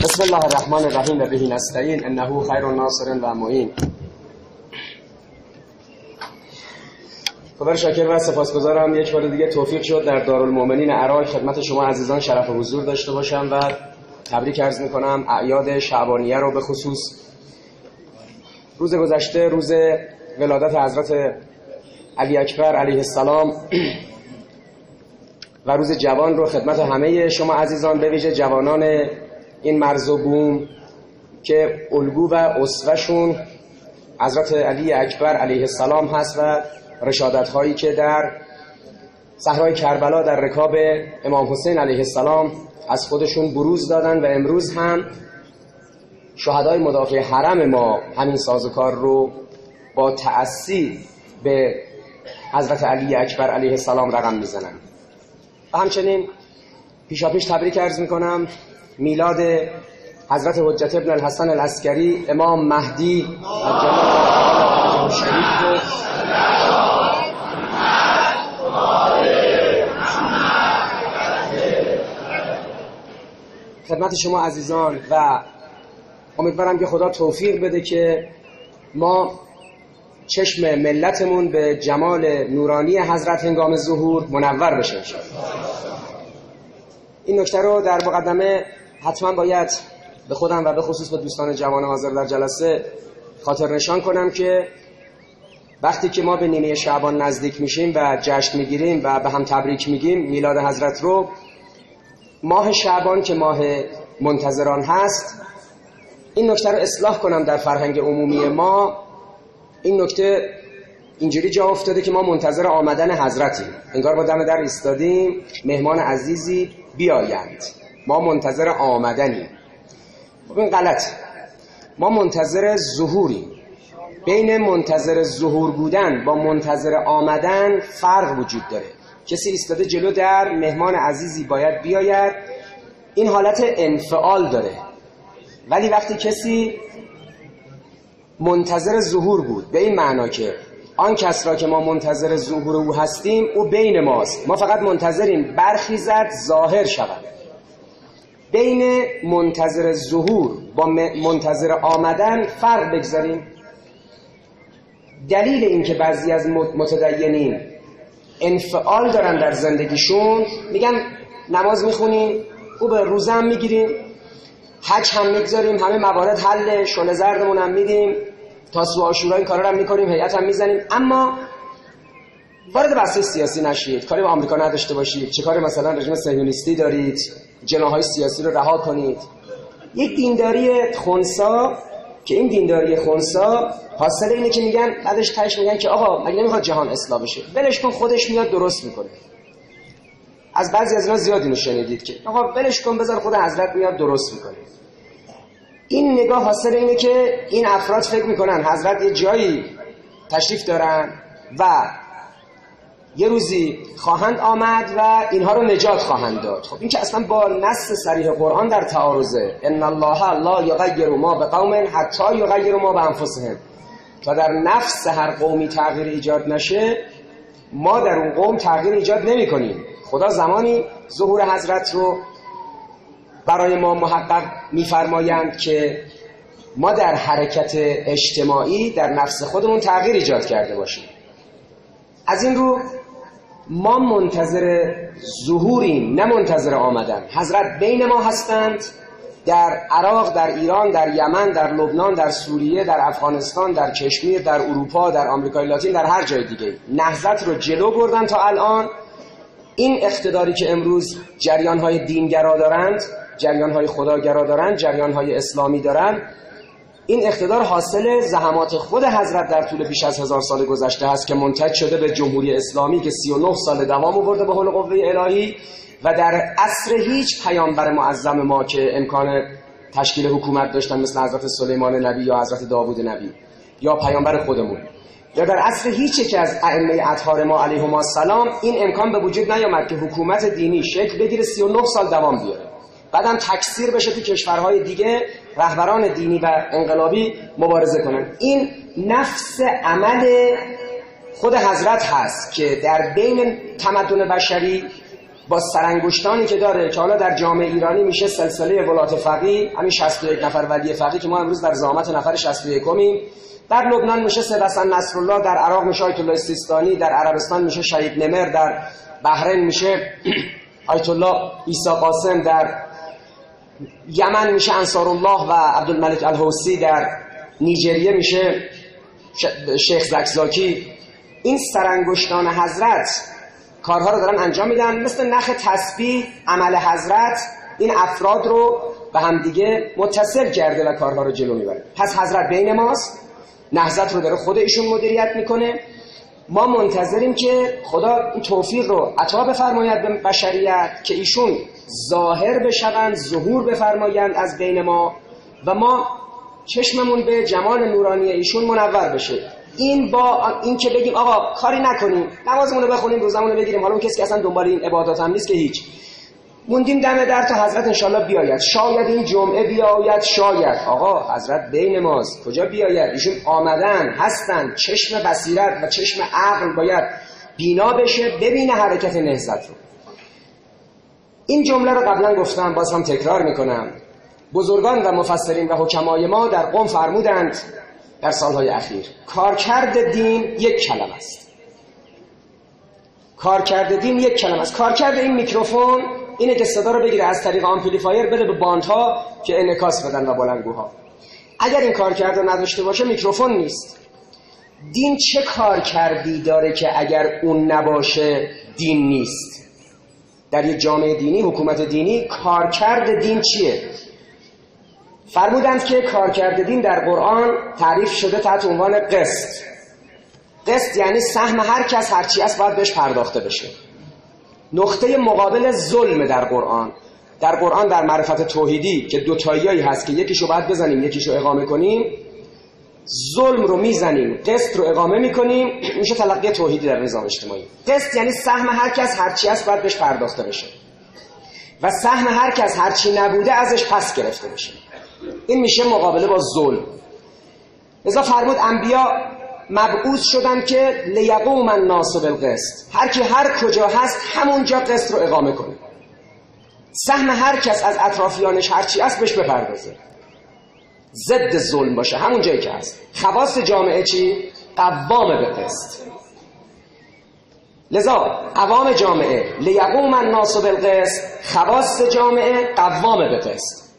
بسم الله الرحمن الرحیم و به نستعین انه خیر الناصر و معین. خدا شاکر و سپاسگزارم یک بار دیگه توفیق شد در دارالمؤمنین عراق خدمت شما عزیزان شرف حضور داشته باشم و تبریک عرض میکنم اعیاد شعبانیه رو. به خصوص روز گذشته روز ولادت حضرت علی اکبر علیه السلام و روز جوان رو خدمت همه شما عزیزان، به ویژه جوانان این مرز و بوم که الگو و اسوه‌شون حضرت علی اکبر علیه السلام هست و رشادت هایی که در صحرای کربلا در رکاب امام حسین علیه السلام از خودشون بروز دادن و امروز هم شهدای مدافع حرم ما همین سازوکار رو با تأسی به حضرت علی اکبر علیه السلام رقم میزنن. و همچنین پیشاپیش تبریک عرض میکنم میلاد حضرت حجت ابن الحسن العسکری امام مهدی شریف رو خدمت شما عزیزان و امیدوارم که خدا توفیق بده که ما چشم ملتمون به جمال نورانی حضرت هنگام ظهور منور بشه انشاءالله. این نکته رو در مقدمه حتما باید به خودم و به خصوص به دوستان جوان حاضر در جلسه خاطر نشان کنم که وقتی که ما به نیمه شعبان نزدیک میشیم و جشن میگیریم و به هم تبریک میگیم میلاد حضرت رو، ماه شعبان که ماه منتظران هست، این نکته رو اصلاح کنم در فرهنگ عمومی ما. این نکته اینجوری جا افتاده که ما منتظر آمدن حضرتیم، انگار با دم در ایستادیم مهمان عزیزی بیایند، ما منتظر آمدنیم. خب این غلط. ما منتظر ظهوریم. بین منتظر ظهور بودن با منتظر آمدن فرق وجود داره. کسی ایستاده جلو در، مهمان عزیزی باید بیاید، این حالت انفعال داره. ولی وقتی کسی منتظر ظهور بود، به این معنا که آن کس را که ما منتظر ظهور او هستیم او بین ماست، ما فقط منتظریم برخیزد ظاهر شود. بین منتظر ظهور با منتظر آمدن فرق بگذاریم. دلیل این که بعضی از متدینین انفعال دارن در زندگیشون، میگن نماز میخونیم، او به روزه هم میگیریم، حج هم میگذاریم، همه موارد حل، شله زردمون هم میدیم، تاسوعا عاشورا این کارا رو هم میکنیم، هیئت هم میزنیم، اما وارد بحث سیاسی نشید، کاری با آمریکا نداشته باشید، چه کاری مثلا رژیم صهیونیستی دارید، جناحهای سیاسی رو رها کنید. یک دینداری خنثی که این دینداری خنثی حاصل اینه که میگن بعدش تهش میگن که آقا مگه نمیخواد جهان اصلاح بشه، ولش کن خودش میاد درست میکنه. از بعضی از اینا زیاد اینو شنیدید که آقا ولش کن بذار خود حضرت میاد درست میکنه. این نگاه حاصل اینه که این افراد فکر میکنن حضرت یه جایی تشریف دارن و یه روزی خواهند آمد و اینها رو نجات خواهند داد. خب این که اصلا با نص صریح قرآن در تعارضه. ان الله لا یغیر ما بقوم حتی یغیروا ما بانفسهم. تا در نفس هر قومی تغییر ایجاد نشه ما در اون قوم تغییر ایجاد نمی کنیم. خدا زمانی ظهور حضرت رو برای ما محقق می‌فرمایند که ما در حرکت اجتماعی در نفس خودمون تغییر ایجاد کرده باشیم. از این رو ما منتظر ظهوریم، نه منتظر آمدن. حضرت بین ما هستند، در عراق، در ایران، در یمن، در لبنان، در سوریه، در افغانستان، در کشمیر، در اروپا، در آمریکای لاتین، در هر جای دیگه. نهضت رو جلو بردن تا الان. این اقتداری که امروز جریان‌های دینگرا دارند، جریان‌های خداگرا دارند، جریان‌های اسلامی دارند، این اقتدار حاصل زحمات خود حضرت در طول بیش از 1000 سال گذشته است که منتج شده به جمهوری اسلامی که 39 سال دوام آورده به حول قوه الهی و در عصر هیچ پیامبر معظم ما که امکان تشکیل حکومت داشتن مثل حضرت سلیمان نبی یا حضرت داوود نبی یا پیامبر خودمون یا در عصر هیچ یک از ائمه اطهار ما علیهم السلام این امکان به وجود نیامد که حکومت دینی شکل بگیره 39 سال دوام بیاره، بعدم تکثیر بشه تو کشورهای دیگه رهبران دینی و انقلابی مبارزه کنن. این نفس عمل خود حضرت هست که در بین تمدن بشری با سرانگشتانی که داره که حالا در جامعه ایرانی میشه سلسله ولات فقیه، همین 61 نفر ولی فقیه که ما امروز در زعامت نفر 61میم. در لبنان میشه سید حسن نصرالله، در عراق میشه آیت الله سیستانی، در عربستان میشه شهید نمر، در بحرین میشه آیت الله عیسی قاسم، در یمن میشه انصارالله و عبدالملک الحوثی، در نیجریه میشه شیخ زکزاکی. این سرانگشتان حضرت کارها رو دارن انجام میدن، مثل نخ تسبیح عمل حضرت این افراد رو به هم دیگه متصل کرده و کارها رو جلو میبره. پس حضرت بین ماست، نهضت رو داره خود ایشون مدیریت میکنه. ما منتظریم که خدا این توفیق رو عطا بفرماید به بشریت که ایشون ظاهر بشوند، ظهور بفرمایند از بین ما و ما چشممون به جمال نورانی ایشون منور بشه. این با این که بگیم آقا کاری نکنیم، نمازمون رو بخونیم، روزمون رو بگیریم، حالا اون کسی که اصلا دنبال این عبادات هم نیست که هیچ، موندیم دم در تا حضرت انشالله بیاید، شاید این جمعه بیاید، شاید. آقا حضرت بین ماست، کجا بیاید؟ ایشون آمدن، هستن، چشم بصیرت و چشم عقل باید بینا بشه، ببینه حرکت نهضت رو. این جمله رو قبلا گفتم، باز هم تکرار میکنم. بزرگان و مفسرین و حکمای ما در قم فرمودند در سالهای اخیر کارکرد دین یک کلمه است. کارکرد دین یک کلمه است. کارکرد این میکروفون اینه که صدا رو بگیره از طریق آمپلیفایر بده به باندها که انعکاس بدن و بلندگوها. اگر این کارکرد رو نداشته باشه میکروفون نیست. دین چه کارکردی داره که اگر اون نباشه دین نیست؟ در یک جامعه دینی، حکومت دینی، کارکرد دین چیه؟ فرمودند که کارکرد دین در قرآن تعریف شده تحت عنوان قسط. قسط یعنی سهم هر کس هرچی است باید بهش پرداخته بشه. نقطه مقابل ظلم در قرآن. در قرآن در معرفت توحیدی که دو تاییایی هست که یکیشو باید بزنیم یکیشو اقامه کنیم، ظلم رو میزنیم، قسط رو اقامه میکنیم، میشه تلقی توحیدی در نظام اجتماعی. قسط یعنی سهم هر کس هرچی است باید بهش پرداخته بشه و سهم هر کس هرچی نبوده ازش پس گرفته بشه. این میشه مقابله با ظلم. لذا فرمود انبیا مبعوث شدن که لیقوم الناس بالقسط، هر کی هر کجا هست همونجا قسط رو اقامه کنه، سهم هر کس از اطرافیانش هرچی است بهش بپردازه، ضد ظلم باشه همون جایی که هست. خواص جامعه چی؟ قوام به قسط. لذا قوام جامعه لیقوم الناس بالقسط، خواص جامعه قوام به قسط.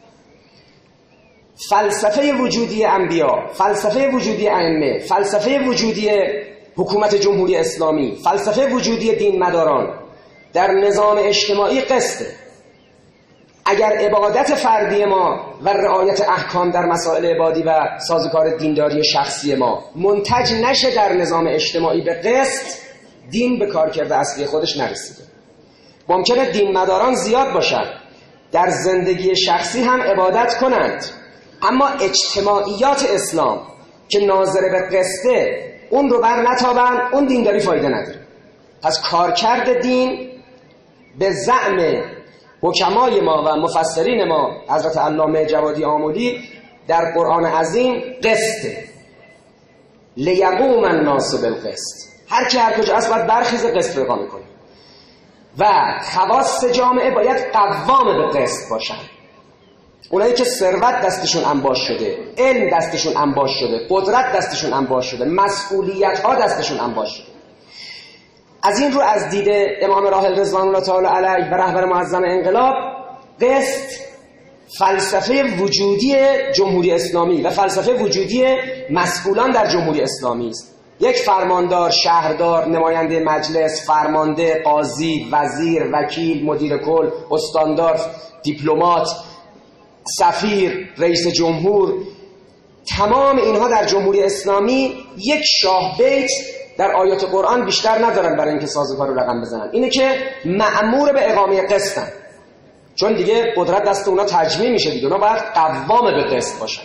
فلسفه وجودی انبیا، فلسفه وجودی ائمه، فلسفه وجودی حکومت جمهوری اسلامی، فلسفه وجودی دین مداران در نظام اجتماعی قسطه. اگر عبادت فردی ما و رعایت احکام در مسائل عبادی و سازوکار دینداری شخصی ما منتج نشه در نظام اجتماعی به قسط، دین به کارکرد اصلی خودش نرسیده. ممکنه دین مداران زیاد باشن، در زندگی شخصی هم عبادت کنند، اما اجتماعیات اسلام که ناظر به قسطه اون رو بر نتابن، اون دینداری فایده نداره. پس کارکرد دین به زعم حکمای ما و مفسرین ما حضرت علامه جوادی آملی در قرآن عظیم قسطه. لیقوم الناس بالقسط، هر کی هر کجا است باید برخیز قسط رو اقامه کنه و خواص جامعه باید قوام به قسط باشن. اونایی که ثروت دستشون انباش شده، علم دستشون انباش شده، قدرت دستشون انباش شده، مسئولیت ها دستشون انباش شده. از این رو از دید امام راحل رضوان الله تعالی علیه و رهبر معظم انقلاب، قسط فلسفه وجودی جمهوری اسلامی و فلسفه وجودی مسئولان در جمهوری اسلامی است. یک فرماندار، شهردار، نماینده مجلس، فرمانده، قاضی، وزیر، وکیل، مدیر کل، استاندار، دیپلمات، سفیر، رئیس جمهور، تمام اینها در جمهوری اسلامی یک شاه بیت در آیات قرآن بیشتر ندارن برای اینکه سازوکار رو رقم بزنن، اینه که مأمور به اقامه قسطن، چون دیگه قدرت دست اونا تجمیع میشه دیگه، اونا باید قوام به قسط باشن،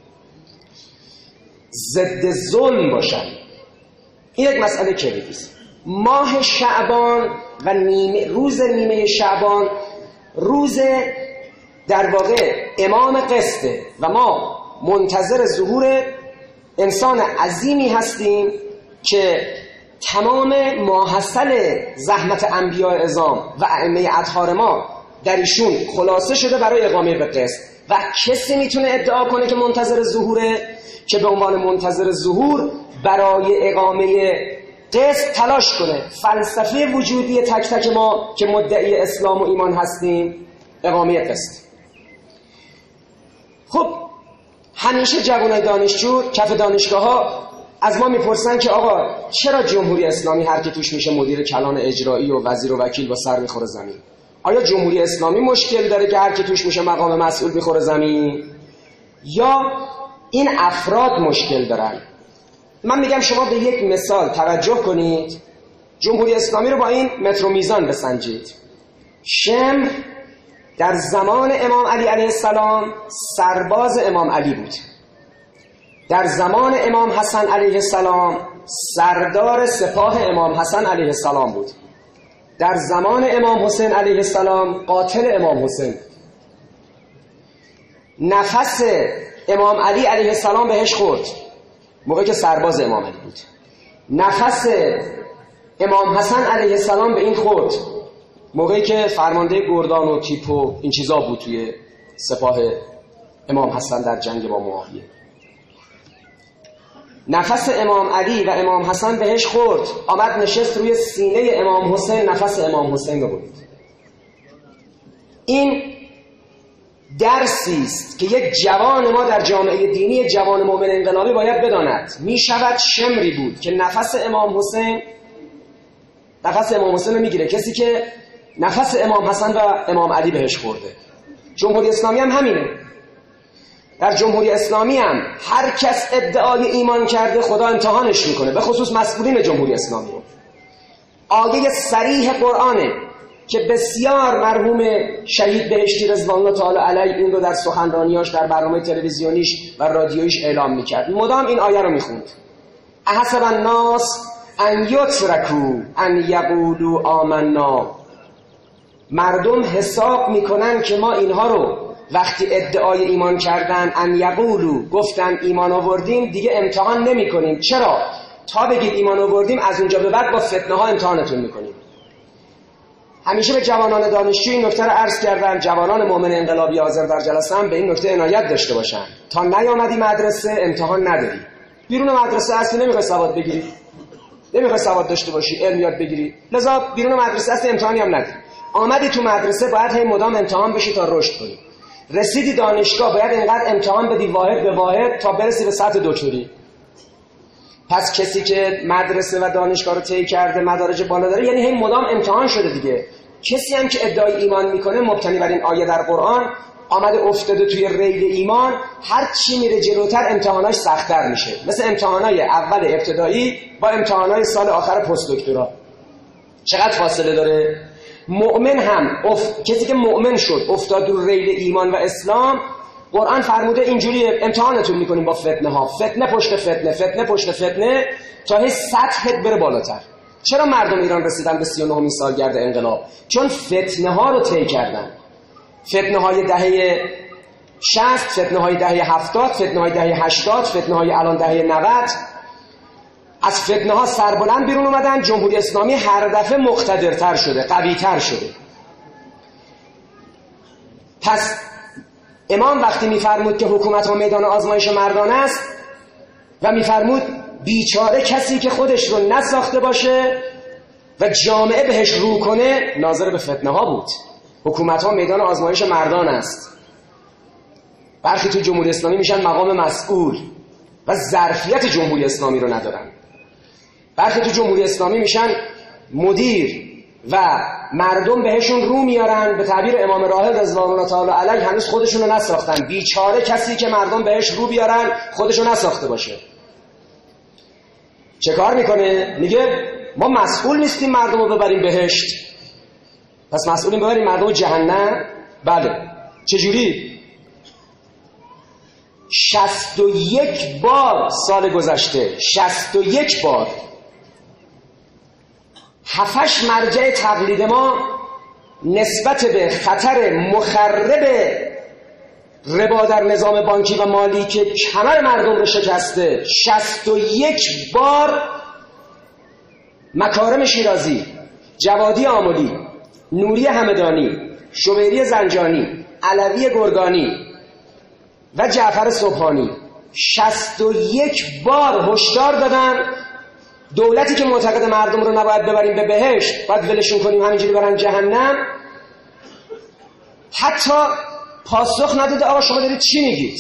ضد ظلم باشن. این یک مسئله کلیدی است. ماه شعبان و روز نیمه شعبان روز در واقع امام قسطه و ما منتظر ظهور انسان عظیمی هستیم که تمام ماحصل زحمت انبیاء اعظام و ائمه اطهار ما در ایشون خلاصه شده برای اقامه به قسط. و کسی میتونه ادعا کنه که منتظر ظهوره که به عنوان منتظر ظهور برای اقامه قسط تلاش کنه. فلسفه وجودی تک تک ما که مدعی اسلام و ایمان هستیم اقامه قسط. خب همیشه جوانای دانشجو کف دانشگاه‌ها از ما میپرسن که آقا چرا جمهوری اسلامی هر کی توش میشه مدیر کلان اجرایی و وزیر و وکیل با سر میخوره زمین؟ آیا جمهوری اسلامی مشکل داره که هر کی توش میشه مقام مسئول میخوره زمین، یا این افراد مشکل دارن؟ من میگم شما به یک مثال توجه کنید، جمهوری اسلامی رو با این متر و میزان بسنجید. شمر در زمان امام علی علیه السلام سرباز امام علی بود، در زمان امام حسن علیه السلام سردار سپاه امام حسن علیه السلام بود، در زمان امام حسین علیه السلام قاتل امام حسین. نفس امام علی علیه السلام بهش خورد موقعی که سرباز امام علی بود، نفس امام حسن علیه السلام به این خورد موقعی که فرمانده گردان و تیپ و این چیزا بود توی سپاه امام حسن در جنگ با معاویه. نفس امام علی و امام حسن بهش خورد، آمد نشست روی سینه امام حسین، نفس امام حسین رو برید. این درسی است که یک جوان ما در جامعه دینی، جوان مؤمن انقلابی باید بداند. می شود شمری بود که نفس امام حسین رو میگیره کسی که نفس امام حسن و امام علی بهش خورده. جمهوری اسلامی هم همینه. در جمهوری اسلامی هم هر کس ادعای ایمان کرده خدا امتحانش میکنه، به خصوص مسئولین جمهوری اسلامی. آیه صریح قرآنه که بسیار مرحوم شهید بهشتی رضوان الله تعالی علیه این رو در سخنرانیاش در برنامه تلویزیونیش و رادیویش اعلام میکرد. مدام این آیه رو میخوند: احسب الناس ان یترکوا ان یقولوا آمنا. مردم حساب میکنن که ما اینها رو وقتی ادعای ایمان کردن ان یقولوا گفتن ایمان آوردیم دیگه امتحان نمی کنیم. چرا؟ تا بگید ایمان آوردیم از اونجا به بعد با فتنه ها امتحانتون میکنیم. همیشه به جوانان دانشجو این نکته رو عرض کردن، جوانان مؤمن انقلابی حاضر در جلسه هم به این نکته عنایت داشته باشن. تا نیامدی مدرسه امتحان نداری. بیرون مدرسه اصلا نمیخوای سواد بگیری، نمیخوای سواد داشته باشی، علم یاد بگیری، لذا بیرون مدرسه اصلا امتحانی هم نداری. آمدی تو مدرسه باید هی مدام امتحان بشی تا رشد کنی. رسیدی دانشگاه باید اینقدر امتحان بدی واحد به واحد تا برسی به سطح دکتری. پس کسی که مدرسه و دانشگاه رو طی کرده، مدارج بالا داره، یعنی هی مدام امتحان شده دیگه. کسی هم که ادعای ایمان میکنه مبتنی بر این آیه در قرآن آمده افتاده توی ریل ایمان، هر چی میره جلوتر امتحاناش سخت‌تر میشه. مثل امتحانای اول ابتدایی با امتحانای سال آخر پست دکترا چقدر فاصله داره. مؤمن هم کسی که مؤمن شد افتاد رو ریل ایمان و اسلام، قرآن فرموده اینجوری امتحانتون میکنیم با فتنه ها، فتنه پشت فتنه، فتنه پشت فتنه، تا هی سطحت بره بالاتر. چرا مردم ایران رسیدن به 39مین سالگرد انقلاب؟ چون فتنه ها رو طی کردن. فتنه های دهه 60، فتنه های دهه 70، فتنه های دهه 80، فتنه های الان دهه 90. از فتنه ها سربلند بیرون اومدن. جمهوری اسلامی هر دفعه مقتدرتر شده، قویتر شده. پس امام وقتی میفرمود که حکومت ها میدان آزمایش مردان است و میفرمود بیچاره کسی که خودش رو نساخته باشه و جامعه بهش رو کنه، ناظر به فتنه ها بود. حکومت ها میدان آزمایش مردان است. برخی تو جمهوری اسلامی میشن مقام مسئول و ظرفیت جمهوری اسلامی رو ندارن. برخی تو جمهوری اسلامی میشن مدیر و مردم بهشون رو میارن. به تعبیر امام راحل رضوان الله تعالی علیه هنوز خودشون رو نساختن. بیچاره کسی که مردم بهش رو بیارن خودشو نساخته باشه. چه کار میکنه؟ میگه ما مسئول نیستیم مردم رو ببریم بهشت، پس مسئولیم ببریم مردم رو جهنم. بله. چجوری؟ 61 بار سال گذشته، 61 بار 7 مرجع تقلید ما نسبت به خطر مخرب ربا در نظام بانکی و مالی که کمر مردم رو شکسته، 61 بار مکارم شیرازی، جوادی آملی، نوری همدانی، شویری زنجانی، علوی گرگانی و جعفر سبحانی 61 بار هشدار دادن دولتی که معتقد مردم رو نباید ببریم به بهشت، باید ولشون کنیم همینجوری برن جهنم، حتی پاسخ نداده آقا شما دارید چی میگید.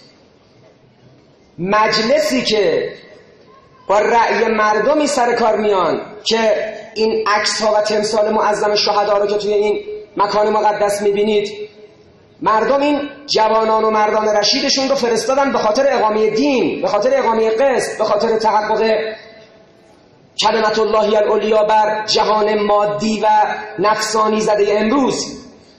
مجلسی که با رأی مردمی سر کار میان که این عکس ها و تمثال معظم شهدا رو که توی این مکان مقدس میبینید، مردم این جوانان و مردان رشیدشون رو فرستادن به خاطر اقامه دین، به خاطر اقامه قسط، به خاطر تحقق کلمت الله العلیا بر جهان مادی و نفسانی زده امروز.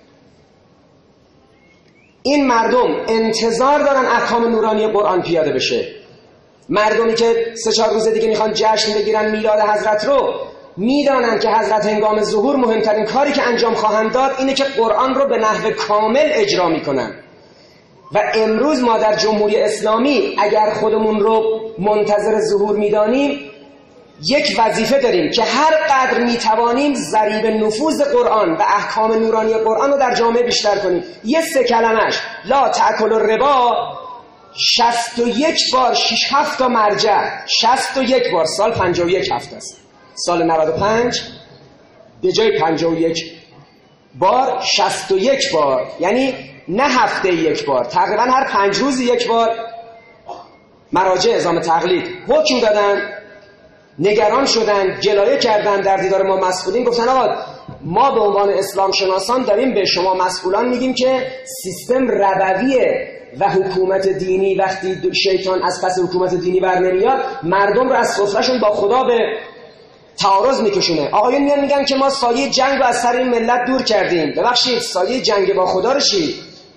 این مردم انتظار دارن احکام نورانی قرآن پیاده بشه. مردمی که 3-4 روز دیگه میخوان جشن بگیرن میلاد حضرت رو، میدانن که حضرت هنگام ظهور مهمترین کاری که انجام خواهند داد اینه که قرآن رو به نحو کامل اجرا میکنن. و امروز ما در جمهوری اسلامی اگر خودمون رو منتظر ظهور میدانیم، یک وظیفه داریم که هر قدر میتوانیم ضریب نفوذ قرآن و احکام نورانی قرآن رو در جامعه بیشتر کنیم. یه 3 کلمش لا تأکل الربا 61 بار 6-7 تا مرجع، 61 بار، سال 51 هفته است، سال 95 به جای 51 بار 61 بار، یعنی نه هفته یک بار، تقریبا هر 5 روز یک بار مراجع اعزام تقلید حکم دادن، نگران شدن، گلایه کردن، در دیدار ما مسئولین گفتن آقا ما به عنوان اسلام شناسان داریم به شما مسئولان میگیم که سیستم ربویه و حکومت دینی وقتی شیطان از پس حکومت دینی بر نمیاد مردم رو از سفرهشون با خدا به تعارض میکشونه. آقایون میان میگن که ما سایه جنگ رو از سر این ملت دور کردیم. ببخشید سایه جنگ با خدا رو چی؟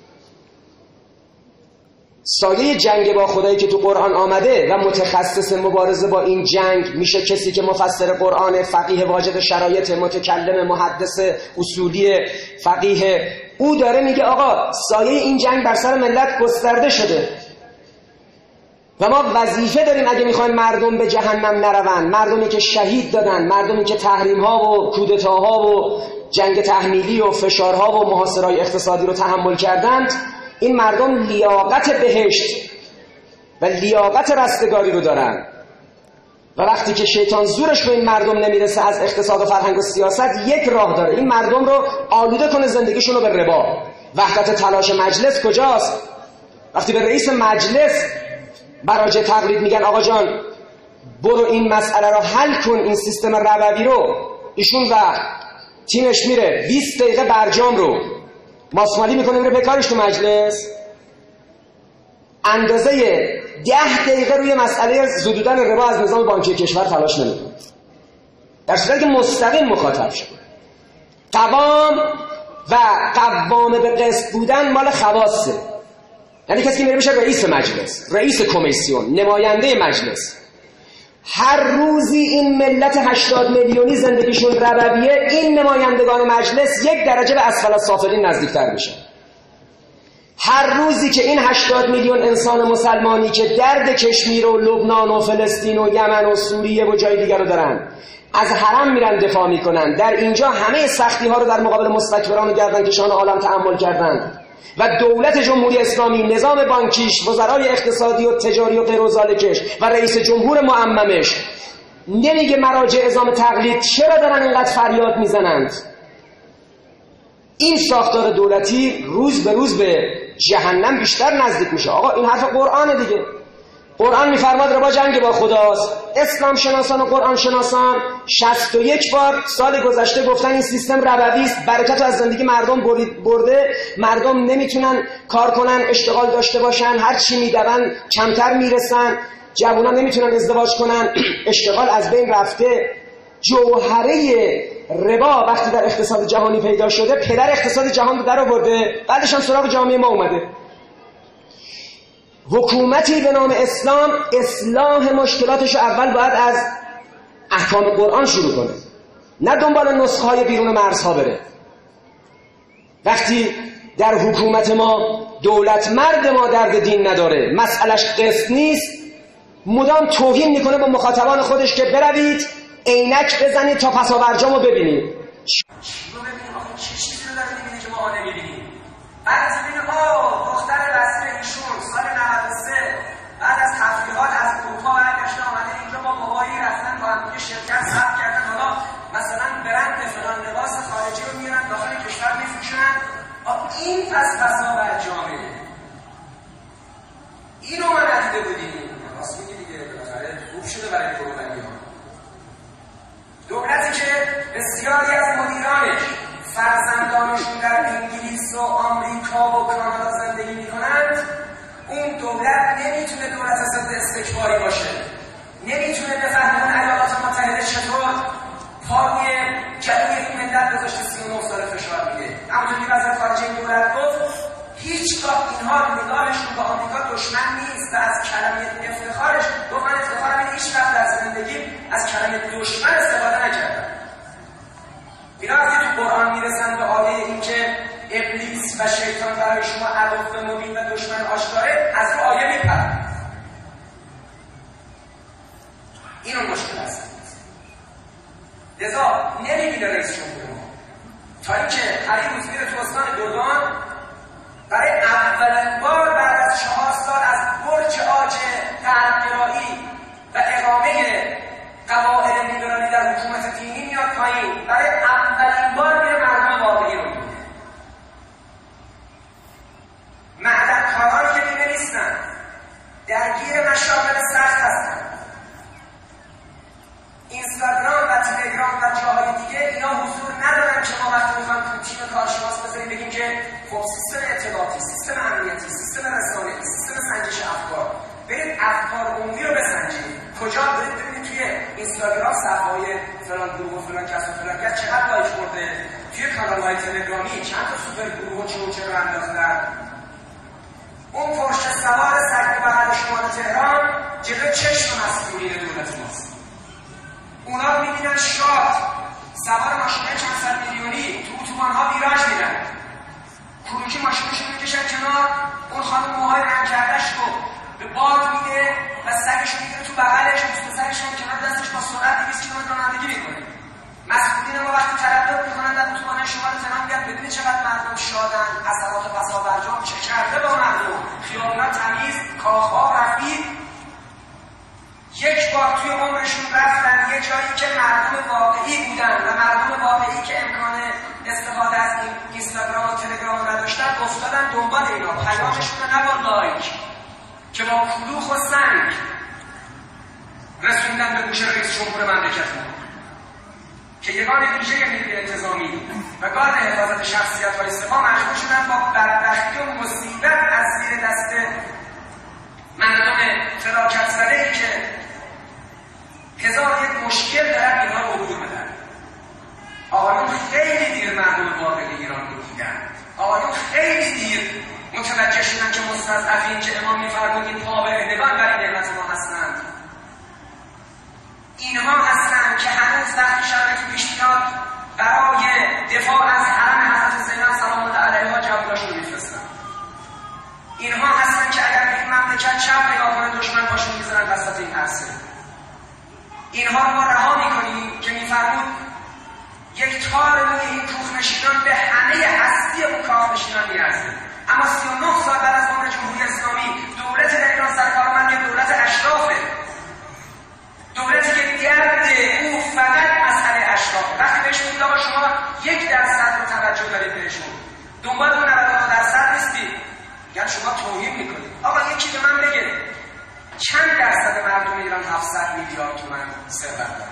سایه جنگ با خدایی که تو قرآن آمده و متخصص مبارزه با این جنگ میشه کسی که مفسر قرآن، فقیه واجد شرایط، متکلم، محدث اصولی، فقیه، او داره میگه آقا سایه این جنگ بر سر ملت گسترده شده و ما وظیفه داریم اگه میخوایم مردم به جهنم نروند، مردمی که شهید دادن، مردمی که تحریم ها و کودتاها و جنگ تحمیلی و فشارها و محاصرهای اقتصادی رو تحمل کردند، این مردم لیاقت بهشت و لیاقت رستگاری رو دارن. و وقتی که شیطان زورش به این مردم نمیرسه از اقتصاد و فرهنگ و سیاست، یک راه داره، این مردم رو آلوده کنه زندگیشون رو به ربا. وحدت تلاش مجلس کجاست؟ وقتی به رئیس مجلس مراجع تقلید میگن آقا جان برو این مسئله رو حل کن، این سیستم ربوی رو، ایشون و تیمش میره 20 دقیقه برجام رو ماسمالی میکنه میره بکارش تو مجلس، اندازه 10 دقیقه روی مسئله زدودن ربا از نظام بانکی کشور تلاش نمیکنه، در صورتی که مستقیم مخاطب شد. قوام و قوام به قسط بودن مال خواصه، یعنی کسی که میره بشه رئیس مجلس، رئیس کمیسیون، نماینده مجلس. هر روزی این ملت 80 میلیونی زندگیشون ربویه، این نمایندگان مجلس 1 درجه به اسفل السافلین نزدیکتر میشه. هر روزی که این 80 میلیون انسان مسلمانی که درد کشمیر و لبنان و فلسطین و یمن و سوریه و جای دیگر رو دارن از حرم میرن دفاع میکنن، در اینجا همه سختی ها رو در مقابل مستکبران و گردنکشان عالم تحمل کردن و دولت جمهوری اسلامی، نظام بانکیش، وزرای اقتصادی و تجاری و غیر و ذالکش و رئیس جمهور معممش نمیگه مراجع اعزام تقلید چرا دارن اینقدر فریاد میزنند؟ این ساختار دولتی روز به روز به جهنم بیشتر نزدیک میشه. آقا این حرف قرآنه دیگه. قرآن میفرماد ربا جنگ با خداست. اسلام شناسان و قرآن شناسان 61 بار سال گذشته گفتن این سیستم ربوی است، برکت از زندگی مردم برده، مردم نمیتونن کار کنن، اشتغال داشته باشن، هر چی میدون کمتر میرسن، جوونا نمیتونن ازدواج کنن، اشتغال از بین رفته. جوهره ربا وقتی در اقتصاد جهانی پیدا شده، پدر اقتصاد جهان رو در آورده، بعدش هم سراغ جامعه ما اومده. حکومتی به نام اسلام اصلاح مشکلاتش اول باید از احکام قرآن شروع کنه، نه دنبال نسخه های بیرون مرزها بره. وقتی در حکومت ما دولت مرد ما درد دین نداره، مسئلش قسط نیست، مدام توهین میکنه با مخاطبان خودش که بروید عینک بزنید تا پس و برجامو ببینید. رو ببینیم آخه چه چیزی رو داره میبینه که ما نمیبینیم. بعد از ببینیم دختر وزیر ایشون سال 93 بعد از تفریحات از اروپا برگشته آمده اینجا با بابایی رفتن با هم دیگه شرکت ثبت کردن، حالا مثلا برند فلان لباس خارجی رو میارن داخل کشور میفروشن. این پس پسا برجامه. اینو ما ندیده بودیم. راست میگی دیگه، بالاخره خوب شده برای کرونا. دولتی که بسیاری از مدیرانش فرزندانشون در انگلیس و آمریکا و کانادا زندگی میکنند، اون دولت نمیتونه دولت ضد استکباری باشه، نمیتونه بفهمه اون ایالات متحده چطور پای جلوی این ملت گذاشته 39 سال فشار میده. همونطور که وزیر خارجه این دولت گفت هیچگاه اینها نگاهشون با آمریکا دشمن نیست و از کلمه افتخارش گفت من افتخارم اینه هیچ وقت در زندگی از کلمه دشمن استفاده نکردم. اینا وقتی تو قرآن میرسن به آیه این که ابلیس و شیطان برای شما عدو مبین و دشمن آشکاره، از رو آیه میپرن. اینو مشکل هست. لذا نمیبینه رئیس جمهور ما تا اینکه هر روز میره تو استان گردان برای اولین بار بعد از 4 سال از برج عاج غربگرایی و اقامه قواعد لیبرالی در حکومت دینی میاد پایین. برای اولین بار میره مردم واقعی رو میبینه. معدنکارانی که بیمه نیستن، درگیر مشاغل سخت هستن، اینستاگرام و تلگرام و جاهای دیگه اینا حضور ندارن که ما وقتی میخوایم تو تیم کارشناس بذاریم بگیم که خب سیستم اطلاعاتی، سیستم امنیتی، سیستم رسانه‌ای، سیستم سنجش افکار، برید افکار عمومی رو بسنجید. کجا برید ببینید توی اینستاگرام صفحه‌های فلان گروه و فلان کس و فلان کس چقدر لایک خورده، توی کانال‌های تلگرامی چند تا سوپر گروه و چه رو انداختن. اون پرش سوار سگ بغل شمال تهران جلوی چشم مسئولین دولت ماست. اونا میبینن شاد سوار ماشینه چند صد میلیونی تو اتوبان‌ها ویراژ میرن، کروکی ماشینشون میکشن کنار، اون خانم موهای رنگ کردش رو به باد میده و سگش میگیره تو بغلش، دوست پسرش هم کنار دستش با سرعت 200 کیلومتر رانندگی میکنه. مسئولین ما وقتی تردد میکنن در اتوبان شمال تهران میگن ببینید چقدر مردم شادن، اثرات پسا برجام چه کرده با مردم، خیابون‌ها تمیز، کاخ‌ها رفیع. یک بار توی عمرشون رفتن یه جایی که مردم واقعی بودن و مردم واقعی که امکان استفاده از این اینستاگرام و تلگرام نداشتن افتادن دنبال اینا، پیامشون رو نه با لایک که با کلوخ و سنگ رسوندن به گوش رئیس جمهور مملکتمون که یگان ویژه نیروی انتظامی و گارد حفاظت شخصیت‌های سپاه مجبور شدن با بدبختی و مصیبت از زیر دست مردم فلاکت زده‌ای که هزار یک مشکل دارن اینها رو عبور بدن. آقایون خیلی دیر مردم واقعی ایران رو دیدن. آقایون خیلی دیر متوجه شدن که مستضعفین که امام می‌فرمود این پابهره‌گان برای نعمت ما هستند. اینها هستند که هنوز وقتی شرایطی پیش میاد برای دفاع از حرم حضرت زینب سلام الله علیها جوابشون می‌فرستن. اینها هستند که اگر به این مملکت چپ نگاه کنه دشمن باشون می‌ذارن وسط این عرصه. اینها رو ما رها می‌کنیم که می‌فرمود یک تار روی این کوهنشینان به همه هستی اون کاخنشینان می‌ارزه. اما 39 سال بعد از عمر جمهوری اسلامی دولت در ایران سرکارمند یک دولت اشرافه، دولتی که گرد او فقط مسئله اشرافه. وقتی بهش میگید آقا شما 1% رو توجه دارید بهشون، دنبال اون 99% نیستید، یعنی شما توهین میکنید. آقا یکی به من بگه چند درصد مردم ایران 700 میلیارد تومان ثروت دارن؟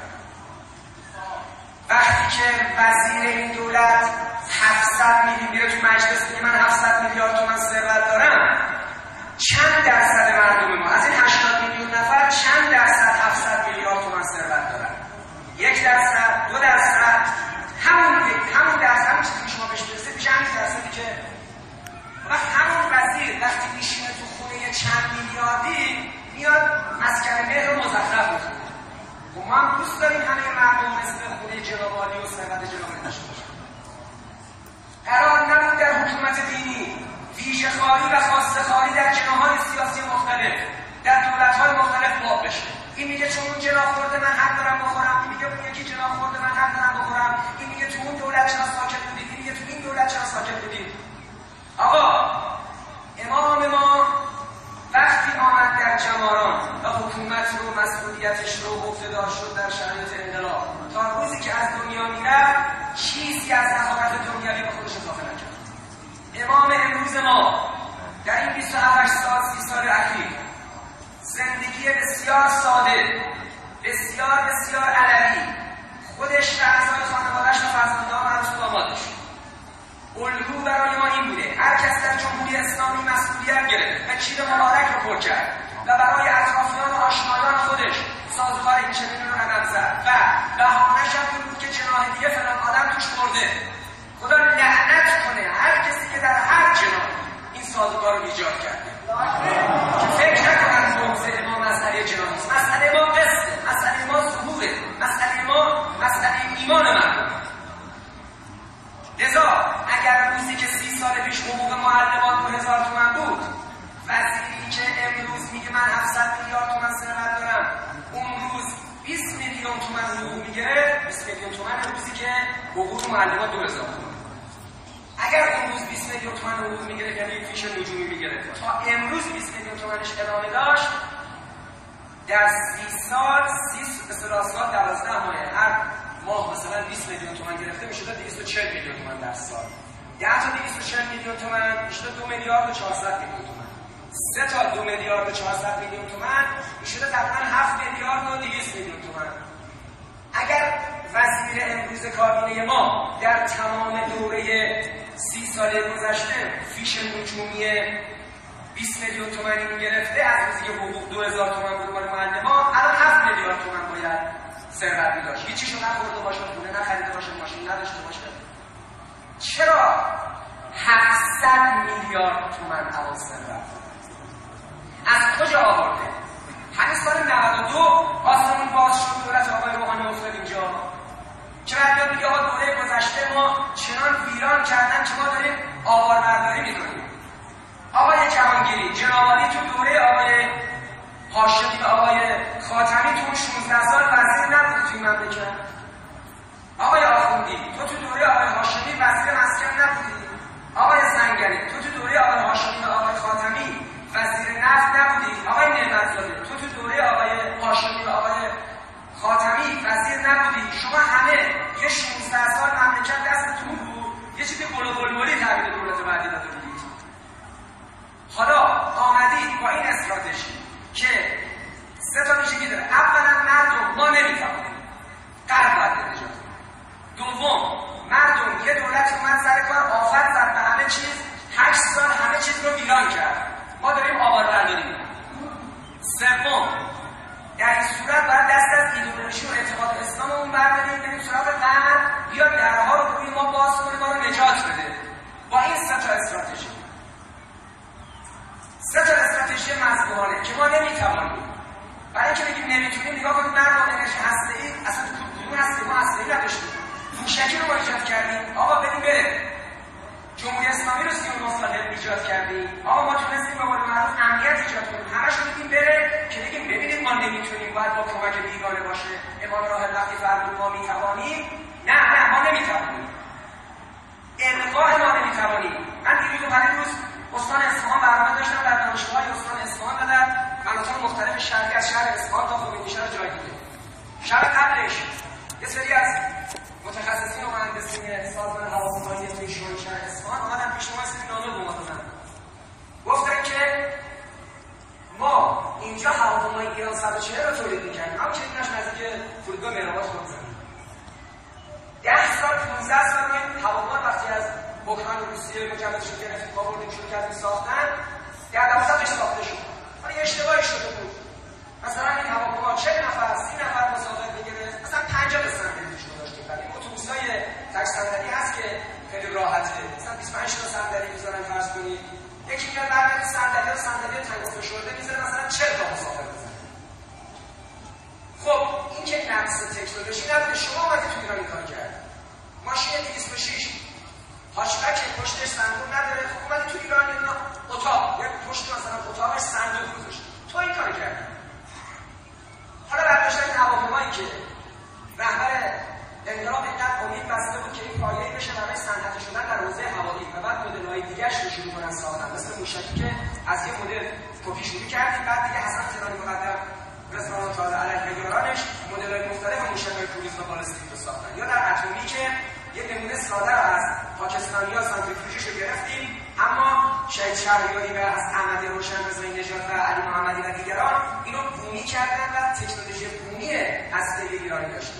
وقتی که وزیر این دولت 700 میلیون میره تو مجلس میگه من 700 میلیارد تومان ثروت دارم، چند درصد مردم ما از این 80 میلیون نفر چند درصد 700 میلیارد تومان ثروت دارن؟ 1%، 2%، همون درصد، همون چیزی که شما بهش برسید میشه همین درصدی که همون وزیر وقتی میشینه تو خونه چند میلیاردی میاد مسکن مهر رو مزخرف میکنه. و ما هم دوست داریم همه مردم مثل خونه جناب عالی و ثروت جناب داشته باشن. قرار نبود در حکومت دینی ویژه خاری و خاصه خاری در جناحات سیاسی مختلف در دولت‌های مختلف باب بشه. این میگه چون اون جناب خورده من حق دارم بخورم، میگه اون یکی جناب خورده من حق دارم بخورم، این میگه تو اون دولت چرا ساکت بودید، این میگه تو این دولت چرا ساکت بودید. آقا امام ما وقتی آمد در جماران و حکومت رو مسئولیتش رو اقتدار شد در شرایط انقلاب، تا روزی که از دنیا میرفت چیزی از نهایت دنیوی به خودش اضافه نکرد. امام امروز ما در این 28 سال 30 سال اخیر زندگی بسیار ساده، بسیار بسیار علوی، خودش و اعضای خانواده‌اش و فرزندان مربوط به دامادش الگو برای ما این بوده: هر کس در جمهوری اسلامی مسئولیت گرفت و کیل مبارک رو پر کرد و برای اطرافیان و آشنایان خودش سازوکار این چنین رو رقم زد و بهانه‌ش هم بود که جناح دیگه فلان آدم توش برده. خدا لعنت کنه هر کسی که در هر جناح این سازوکار رو ایجاد کرده، که فکر نکنن موضع ما مسئله جناح نیست. مسئله ما قسطه، مسئله ما ظهوره، مسئله ما مسئله ایمان مردم. لذا اگر روزی که 30 سال پیش حقوق معلمان 2000 تومان بود، وزیری که امروز میگه من 700 میلیارد تومان ثروت دارم، اون روز 20 میلیون تومان حقوق میگیره، 20 میلیون تومان روزی که حقوق معلمان 2000 تومان. اگر اون روز 20 میلیون تومان حقوق میگیره، یعنی فیش نجومی میگیره، تا امروز 20 میلیون تومانش ادامه داشت، در 30 سال 30 سال 12 ماه هر ماه مثلا 20 میلیون تومان گرفته میشده 240 میلیون تومان در سال. 10 تا 240 میلیون تومان میشده 2 میلیارد و 400 میلیون تومان. 3 تا 2 میلیارد و 400 میلیون تومان میشده تقریبا 7 میلیارد و 200 میلیون تومان. اگر وزیر امروز کابینه ما در تمام دوره 30 سال گذشته فیش نجومی 20 میلیون تومانی میگرفته، از روزی که حقوق 2000 تومان بود مال معلمان، الان 7 میلیارد تومان باید ثروت داشت. هیچیشو نخورده باشه، خونه نخریده باشه، ماشین نداشته باشه. چرا 700 میلیارد تومان اول ثروت از کجا آورده؟ همین سال 92 آسمون باز شد، دولت آقای روحانی افتاد اینجا که بعد میگه آقا دوره گذشته ما چنان ویران کردن که ما داریم آواربرداری میکنیم. آقای جهانگیری جنابعالی تو دوره آقای هاشمی و آقای خاتمی تو 16 سال وزیر نبود توی مملکت. آقای آخوندی تو دوره آقای هاشمی وزیر مسکن نبودی. آقای سنگری تو دوره آقای هاشمی و آقای خاتمی وزیر نفت نبودی. آقای نعمت‌زاده تو دوره آقای هاشمی و آقای خاتمی وزیر نبودی. شما همه یه 16 سال مملکت دستتون بود، یه چیزی بلوبلولی تحویل دولت بعدی داده بودید. حالا آمدید با این استراتژی که 3 تا ویژگی داره. اولا مردم ما نمیتوانیم، غرب باید نجات. دوم مردم، یه دولت اومد سر کار آفت زد به همه چیز، 8 سال همه چیز رو ویران کرد، ما داریم آواربرداری می‌کنیم. سوم در این صورت باید دست از ایدئولوژی و اعتقاد اسلاممون برداریم، بریم سراغ غرب، بیا درها رو روی ما باز کنه، ما رو نجات بده. با این 3 تا استراتژی، 3 تا استراتژی مذهبانه که ما نمیتوانیم. برای اینکه بگیم نمیتونیم، نگاه کنید مردم انرژی هسته‌ای اصلا کدوم هسته؟ ما هسته‌ای نداشتیم، موشکی رو ما ایجاد کردیم. آقا بدیم بره. جمهوری اسلامی رو 39 سال ایجاد کردیم. آقا ما تونستیم به قول معروف امنیت ایجاد کنیم، همش رو بدیم بره که بگیم ببینید ما نمیتونیم، باید با کمک بیگانه باشه. امام راه وقتی فرمود ما میتوانیم، نه ما نمیتوانیم، القاء ما نمیتوانیم. من دیروز و پریروز استان اصفهان برنامه داشتم در دانشگاه استان اصفهان و در مناطق مختلف شهری از شهر اصفهان تا خوبی‌نشان جای دیگه. شب قبلش یه سری از متخصصین و مهندسین سازمان هواپیمایی توی شهر اصفهان اومدن پیش ما سری نامه به ما دادن. گفتن که ما اینجا هواپیمای ایران 140 رو تولید می‌کردیم، اما که ایناش نزدیک فرودگاه مهرآباد خودمون. 10 سال 15 سال این هواپیما وقتی از اوکراین روسیه مجوزش رو گرفتیم، ما بردیم شروع کردیم ساختن، در 12 ساخته شد. ولی یه اشتباهی شده بود. مثلا این هواپیما 40 نفر 30 نفر مسافر می‌گرفت، مثلا 50 تا صندلی توش گذاشتیم. ولی اتوبوسای تک صندلی هست که خیلی راحته، مثلا 25 تا صندلی می‌ذارن فرض کنید. یکی میاد برمیاد صندلی تنگ فشرده می‌ذاره، مثلا 40 تا مسافر بزنه. خب این که نقص تکنولوژی نبوده، شما اومدید تو ایران این کار کردید. ماشین 206 هاچبک پشتش صندوق نداره، خب اومدی تو ایران یه اتاق، یا پشت مثلا اتاقش صندوق گذاشت. تو این کار کردی. حالا برداشتن هواپیمایی که سیستم موشکی که از یه مدل کپی شروع کردیم، بعد دیگه حسن تهرانی مقدم رضوان تازه علیه نگارانش مدل‌های مختلف موشک‌های کروز و بالستیک رو ساختن. یا در اتمی که یه نمونه ساده رو از پاکستانی‌ها سانتریفیوژش رو گرفتیم، اما شهید شهریاری و از احمد روشن‌رضایی نژاد و علی محمدی و دیگران اینو بومی کردن و تکنولوژی بومی هسته‌ای ایرانی داشتیم.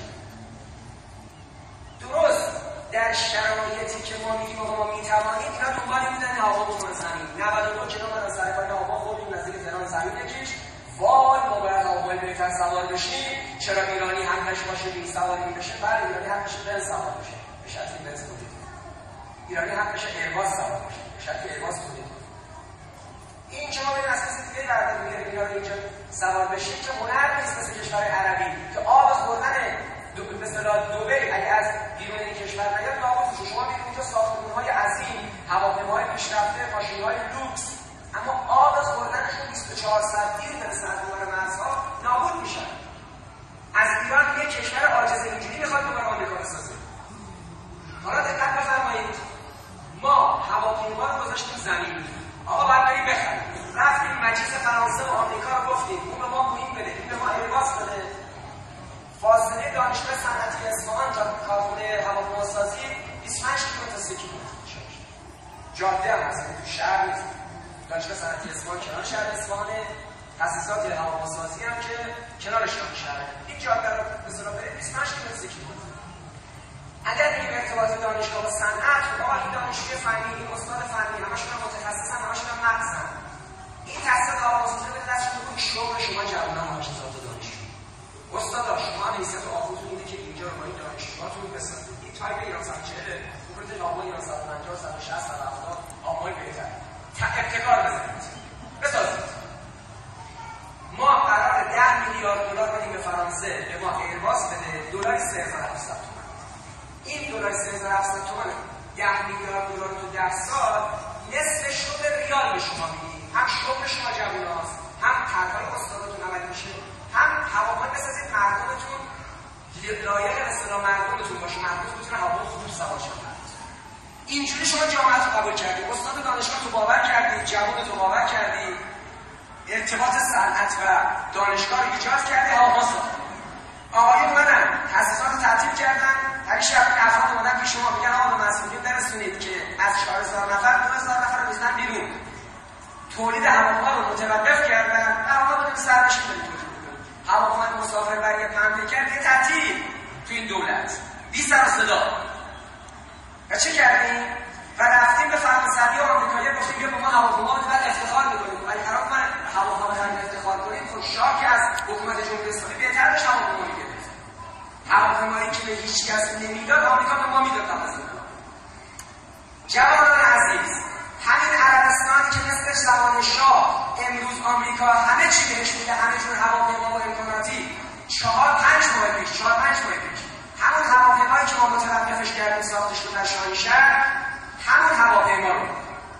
درست در شرایطی که ما میگیم ما میتوانیم، اینا دنبال بودن هوا بخوره زمین. 99 که ما سر کار هوا خوردیم نزدیک تهران زمین بکش، وای ما باید هواپیمای بهتر سوار بشیم، چرا ایرانی حقش باشه بی سواری بشه؟ بله ایرانی حقش بنز سوار بشه، به شرطی بنز تولید کنه. ایرانی حقش ایرباس سوار بشه، به شرطی ایرباس تولید کنه. این که ما بریم از کسی دیگه در دنیا ایرانی اینجا سوار بشیم که هنر نیست مثل کشورهای عربی که آب خوردن به اصطلاح دبی اگه از بیرون این کشور نیاد ناقص شما میبینید اونجا ساختمان‌های عظیم، هواپیماهای پیشرفته، ماشین‌های لوکس، اما آب خوردنشون 24 ساعت دیر برسه از دوباره مرزها نابود میشن. از ایران یک کشور عاجز اینجوری میخواد دوباره آمریکا بسازه. حالا دقت بفرمایید، ما هواپیما رو گذاشتیم زمین، آقا باید بریم بخریم، رفتیم مجلس فرانسه و آمریکا رو گفتیم اون به ما بوئینگ بده، این به ما ایرباس بده. فاصله دانشگاه صنعتی اصفهان تا کارخونه هواپیماسازی 25 کیلومتر تا 3 کیلومتر میشه. جاده هم هست، تو شهر نیست. دانشگاه صنعتی اصفهان کنار شهر اصفهانه، تاسیسات هواپیماسازی هم که کنارش هم شهره. این جاده رو به اصطلاح برید 25 کیلومتر 3 کیلومتر. اگر بگیم ارتباط دانشگاه با صنعت، آقا این دانشجوی فنی، این استاد فنی، همشون هم متخصصن، همشون هم مغزن. این تاسیسات هواپیماسازی به دستتون بود شغل شما جوانان ماشین‌ساز دانشجو. استادا شما حیثیت آخوندتون اینه که اینجا رو با این دانشجوهاتون بسازید. این تایپ ایران 140 کوپرت نامو ایران 150 160 170 آمای بهتر. ابتکار بزنید. بسازید. ما قرار 10 میلیارد دلار بدیم به فرانسه، به ما ایرباس بده، دلار 3700 تومان. این دلار 3700 تومان 10 میلیارد دلار تو 10 سال نصف شغل ریال به شما میدیم. هم شغل شما جووناست، هم طرحهای استادتون عملی میشه، هم هواپیما بسازید مردمتون لایق به اصطلاح مردمتون باشه، مردمتون بتونه هواپیما خوب سوار شه. اینجوری شما جامعه رو قبول کردید، استاد دانشگاه تو باور کردید، جوان تو باور کردید، ارتباط صنعت و دانشگاه رو ایجاد کردید، هواپیما ساختید. آقایون منم تاسیسات رو تعطیل کردن، هر شب افراد اومدن پیش شما میگن آقا مسئولین برسونید که از 4000 نفر 2000 نفر رو بزنن بیرون. تولید هواپیما رو متوقف کردن، هواپیما بدون سرنشین برید. هواپیما مسافربری پنبه کرد یه تعطیل تو این دولت بی سر و صدا. و چه کردیم؟ و رفتیم به فرانسوی و آمریکایی گفتیم بیا با ما هواپیما رو بعد افتخار می‌کنیم. ولی قرار من هواپیما رو افتخار کنیم، خب شاه که از حکومت جمهوری اسلامی بهتر بشه هواپیما می‌گرفت. هواپیمایی که به هیچ کس نمیداد آمریکا به ما میداد تمام. جوانان عزیز، همین عربستانی که مثل زمان شاه امروز آمریکا همه چی بهش میده، همه جور هواپیما و امکاناتی 4-5 ماه پیش همون هواپیمایی که ما متوقفش کردیم ساختش رو در شاهینشهر، همون هواپیما رو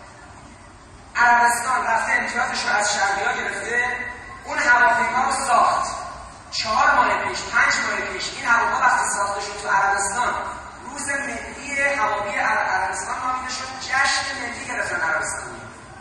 عربستان رفته امتیازش رو از شرقی‌ها گرفته، اون هواپیما رو ساخت 4 ماه پیش 5 ماه پیش. این هواپیما وقتی ساخته شد تو عربستان، روز ملی هوایی عربستان نامیده شد، جشن ملی گرفتن عربستانی.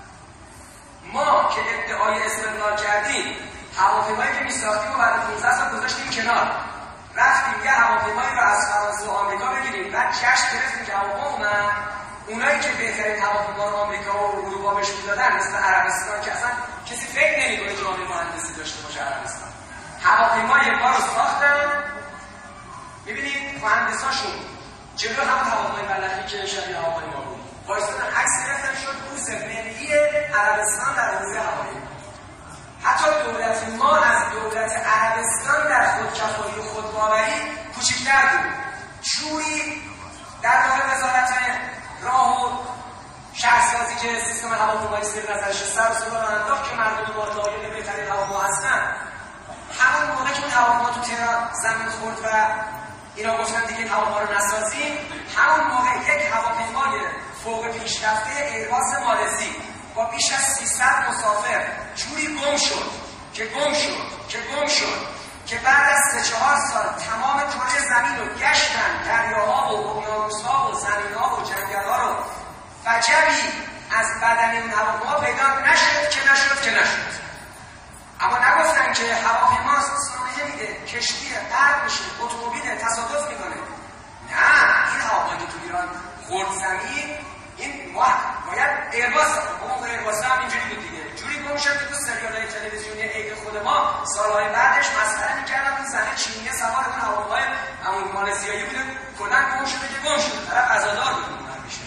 ما که ادعای استقلال کردیم، هواپیمایی که می‌ساختیم و بعد 15 سال گذاشتیم کنار، رفتیم یه هواپیمایی رو از فرانسه و آمریکا بگیریم، بعد جشن گرفتیم که هواپیما اومد. اونایی که بهترین هواپیما رو آمریکا و اروپا بهش میدادن مثل عربستان که اصلا کسی فکر نمی‌کنه که آمریکا مهندسی داشته باشه عربستان، هواپیما یک بار رو ساختن. می‌بینید مهندساشون جلو همون هواپیمای ملخی که شبیه هواپیما بود وایسادن عکس گرفتن، شد روز ملی عربستان در حوزه هوایی. حتی دولت ما از دولت عربستان در خودکفایی و خودباوری کوچکتر بود. شوری در واقع وزارت راه و شهرسازی که سیستم هواپیمایی زیر نظرش سر و صدا رو انداخت که مردم با لایق بهترین هواپیما هستن. همون موقع که اون هواپیما تو تهران زمین خورد و اینا گفتن دیگه این هواپیما رو نسازیم، همون موقع یک هواپیمای فوق پیشرفته ایرباس مالزی با بیش از 300 مسافر جوری گم شد که بعد از 3-4 سال تمام کره زمین رو گشتن، دریاها و اقیانوس‌ها و زمین‌ها و جنگل‌ها رو وجبی از بدن اون هواپیما پیدا نشد. اما نگفتن که هواپیما سرعت میده، کشتیه، غرق میشه، اتومبیل تصادف میکنه. نه، این هواپیما که تو ایران خورد زمین، این باید ایرباس، موقع ایرباس هم اینجوری بود دیگه. جوری گم شد که تو سریال‌های تلویزیونی عید خود ما سالهای بعدش مسخره می‌کردن اون زنه چینیه سوار اون هواپیمای همون مالزیایی بود، کلاً گم شده که گم شده، طرف عزادار بود میشه.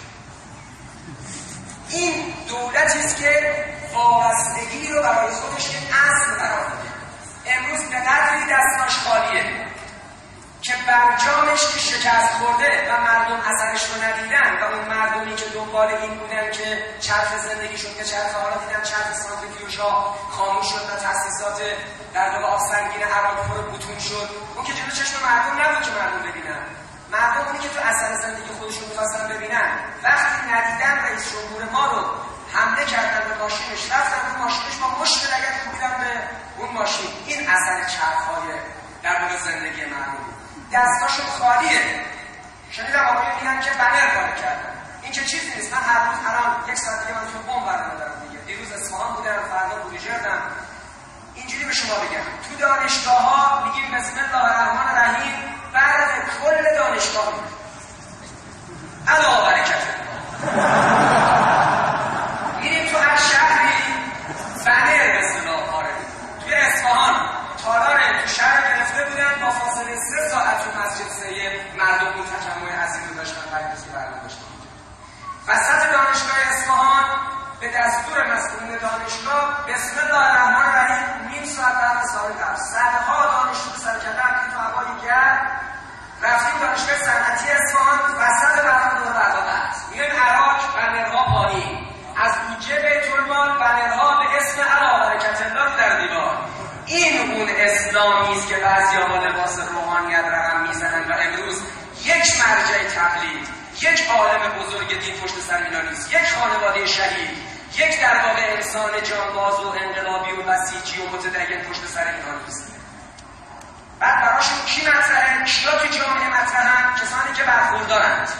این دولتی است که وابستگی رو برای خودش یک اصل قرار داده. امروز به قدری دستاش خالیه که برجامش که شکست خورده و مردم اثرش رو ندیدن و اون مردمی که دنبال این بودن که چرخ زندگی شد که چرخ حالا دیدن چرخ سانتریفیوژها خاموش شد و تاسیسات در واقع آب سنگین عراق پر بوتون شد. اون که جلو چشم مردم نبود که مردم ببینن. مردم اونی که تو اثر زندگی خودشون می‌خواستن ببینن وقتی ندیدن رئیس جمهور ما رو حمله کردن به ماشینش، رفتن به ماشینش با مشت لگد کوبیدن به اون ماشین. این اثر چرخ‌های در واقع زندگی مردم. دستاشون خالیه. شنیدم آقایون میگن که بنر کار کردن. این که چیزی نیست. من هر روز الان یک ساعت دیگه من تو بمب برمی‌دارم دیگه. دیروز اصفهان بودم، فردا بودجردم. اینجوری به شما بگم تو دانشگاه‌ها میگیم بسم الله الرحمن الرحیم، برق کل دانشگاه میره. علا برکت. میریم تو هر شهری بنر به اصطلاح آره. توی اصفهان تالار تو شهر گرفته بودن با فاصله 3 ساعت تو مسجد سید مردم اون تجمع عظیم رو داشتن، پریزی برنامه داشتن. وسط دانشگاه اصفهان به دستور مسئولین دانشگاه بسم الله الرحمن الرحیم نیم ساعت بعد سال قبل صدها دانشجو سر کردن تو هوای گرم رفتیم دانشگاه صنعتی اصفهان وسط برنامه دور بعد میایم عراق بنرها پایین از بودجه بیت المال بنرها به اسم علی برکت الله در دیوار. این اون اسلامی است که بعضی‌ها با لباس روحانیت رقم میزنن و امروز یک مرجع تقلید، یک عالم بزرگ دین پشت سر اینا نیست، یک خانواده شهید، یک در واقع انسان جانباز و انقلابی و بسیجی و متدین پشت سر اینا نیست. بعد براشون کی مطرحه؟ کیا تو جامعه مطرحن؟ کسانی که برخوردارند.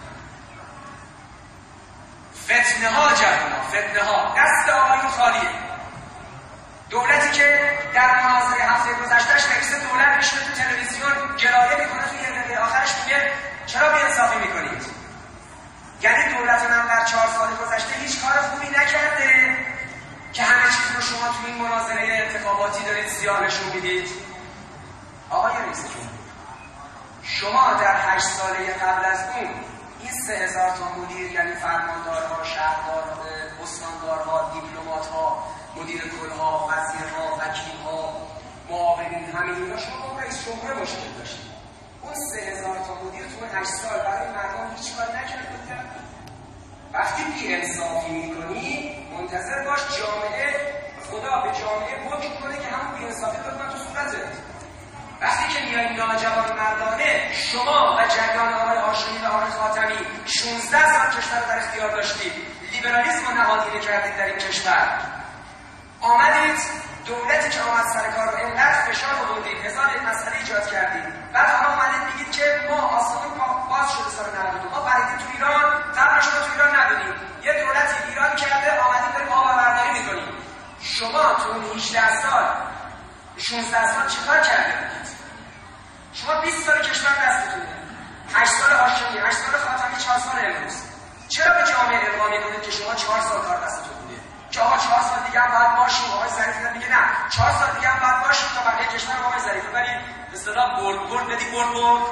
فتنه ها جوانا، فتنه ها دست آقایون خالیه. دولتی که در مناظره هفته گذشتهش رئیس دولت میشه تو تلویزیون گلایه میکنه، تو یه دقیقه آخرش میگه چرا بی‌انصافی میکنید؟ یعنی دولت من در 4 سال گذشته هیچ کار خوبی نکرده که همه چیز رو شما تو این مناظره انتخاباتی دارید سیاه نشون میدید. آقای رئیس جمهور، شما در 8 ساله قبل از اون این 3000 تا مدیر یعنی فرماندارها، شهردارها، استاندارها، دیپلمات‌ها، مدیر کلها، وزیرها، وکیلها، معاونین، همین اینا شما با رئیس جمهور مشکل داشتید. اون 3000 تا مدیر تو 8 سال برای مردم هیچ کاری نکردن. وقتی بی‌انصافی میکنی منتظر باش جامعه خدا به جامعه حکم کنه که همون بی‌انصافی رو من تو صورتت. وقتی که میای ناجوان مردانه شما و جریان آقای هاشمی و آقای خاتمی 16 سال کشور رو در اختیار داشتید، لیبرالیسم رو نهادینه کردید در این کشور، آمدید دولتی که آمد سر کار رو اینقدر فشار آوردید، هزار مسئله ایجاد کردید، بعد حالا آمدید میگید که ما آسمان باز شده سال 92 ما پریدیم تو ایران، قبلش ما تو ایران نبودیم، یه دولتی ایران کرده، آمدید داریم آبرورداری میکنیم. شما تو اون 18 سال 16 سال چیکار کرده بودید؟ شما 20 سال کشور دستتونه، 8 سال هاشمی، 8 سال خاتمی، 4 سال امروز. چرا به جامعه القا میکنید که شما 4 سال کار دستتون بوده؟ که آقا 4 سال دیگه هم باید باشیم. آقای ظریفی میگه نه 4 سال دیگه هم باید باشیم تا بقیه کشور آقای ظریفی ولی به اصطلاح برد بدی برد.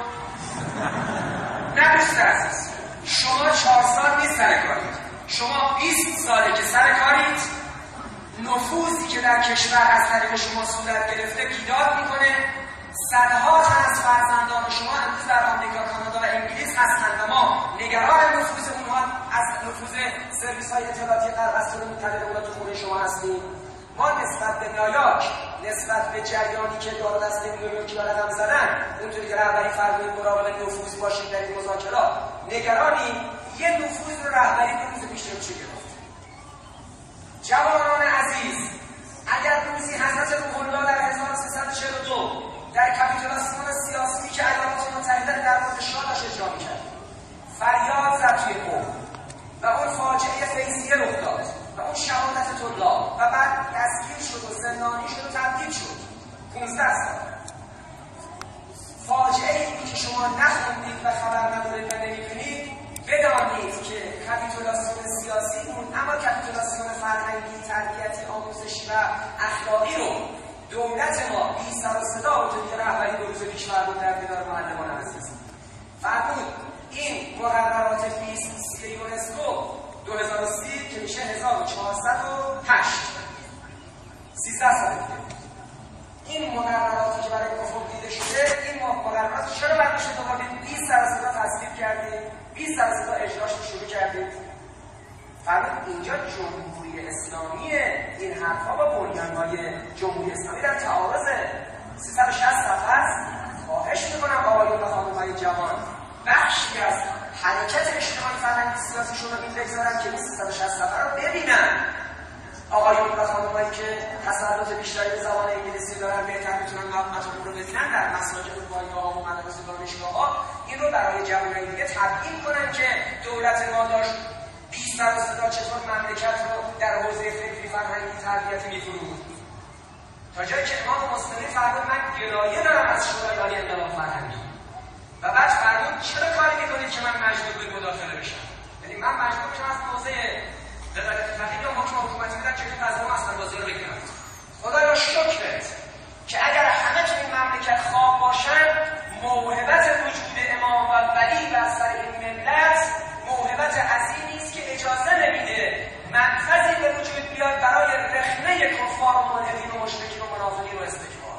نه دوست عزیز، شما 4 سال نیست سر کارید، شما 20 ساله که سر کارید. نفوذی که در کشور از طریق شما صورت گرفته بیداد میکنه. صدها تن از فرزندان شما امروز در آمریکا، کانادا و انگلیس هستند و ما نگران نفوذ اونها از نفوذ سرویس‌های اطلاعاتی غرب از طور مطلع اونها تو خونه شما هستیم. ما نسبت به نیویورک، نسبت به جریانی که دار دست نیویورکی رقم زدن، اونطوری که رهبری فرمود مراقب نفوذ باشید در این مذاکرات، نگرانی یه نفوذ رو رهبری به روز پیش رو چه گرفت. جوانان عزیز، اگر روزی حضرت روح الله در 1342 در کاپیتولاسیون سیاسی که ایالات متحده در مورد شاه داشت اجرا می‌کرد فریاد زد توی قوم و اون فاجعه فیضی روسیه رخ داد و اون شهادت طلاب و بعد دستگیر شد و زندانی شد و تبدیل شد 15 سال. فاجعه ای که شما نخوندید و خبر ندارید و نمی‌دونید، بدانید که کپیتولاسیون سیاسی بود، اما کپیتولاسیون فرهنگی، تربیتی، آموزشی و اخلاقی رو دولت ما بی سر و صدا و دیگه رهبری 2 روز پیش فرمود در دیدار معلمان عزیز. فرمود این مقررات 2030 یونسکو 2030 که میشه 1408 13 سال دیگه، این مقرراتی که برای افق دیده شده، این مقررات چرا باید میشه دوباره 20 سر و صدا تصویب کردید، 20 سر و صدا اجراش رو شروع کردید؟ فرمود اینجا جمهوری اسلامیه. این حرفا با بنیان‌های جمهوری اسلامی در تعارضه. 360 صفحه است. خواهش میکنم آقایون و خانم‌های جوان بخشی از حرکت اجتماعی فرهنگی سیاسیشون رو بگذارن که این 360 صفحه رو ببینن. آقایون و خانم‌هایی که تسلط بیشتری به زبان انگلیسی دارن بهتر میتونن مطالب رو ببینن در مساجد و پایگاه‌ها و مدارس و دانشگاه‌ها، این رو برای جوانای دیگه تبیین کنن که دولت ما داشت بیشتر و صدا چطور مملکت رو در حوزه فکری فرهنگی تربیتی می‌فروخت. تا جایی که امام مسلمی فرمود من گرایه دارم از شورای عالی انقلاب فرهنگی و بعد فرمود چرا کاری می‌کنید که من مجبور به مداخله بشم؟ یعنی من مجبور بشم از حوزه وزارت فقیه یا حکم حکومتی بدن که تو قضا اصلا بازی رو بگیرم. خدایا شکرت که اگر همه تو این مملکت خواب باشن، موهبت وجود امام و ولی بر سر این ملت موهبت عظیمی است که اجازه نمیده منفذی به وجود بیاد برای رخنه کفار و ملحدین و مشرکین و منافقین و استکبار.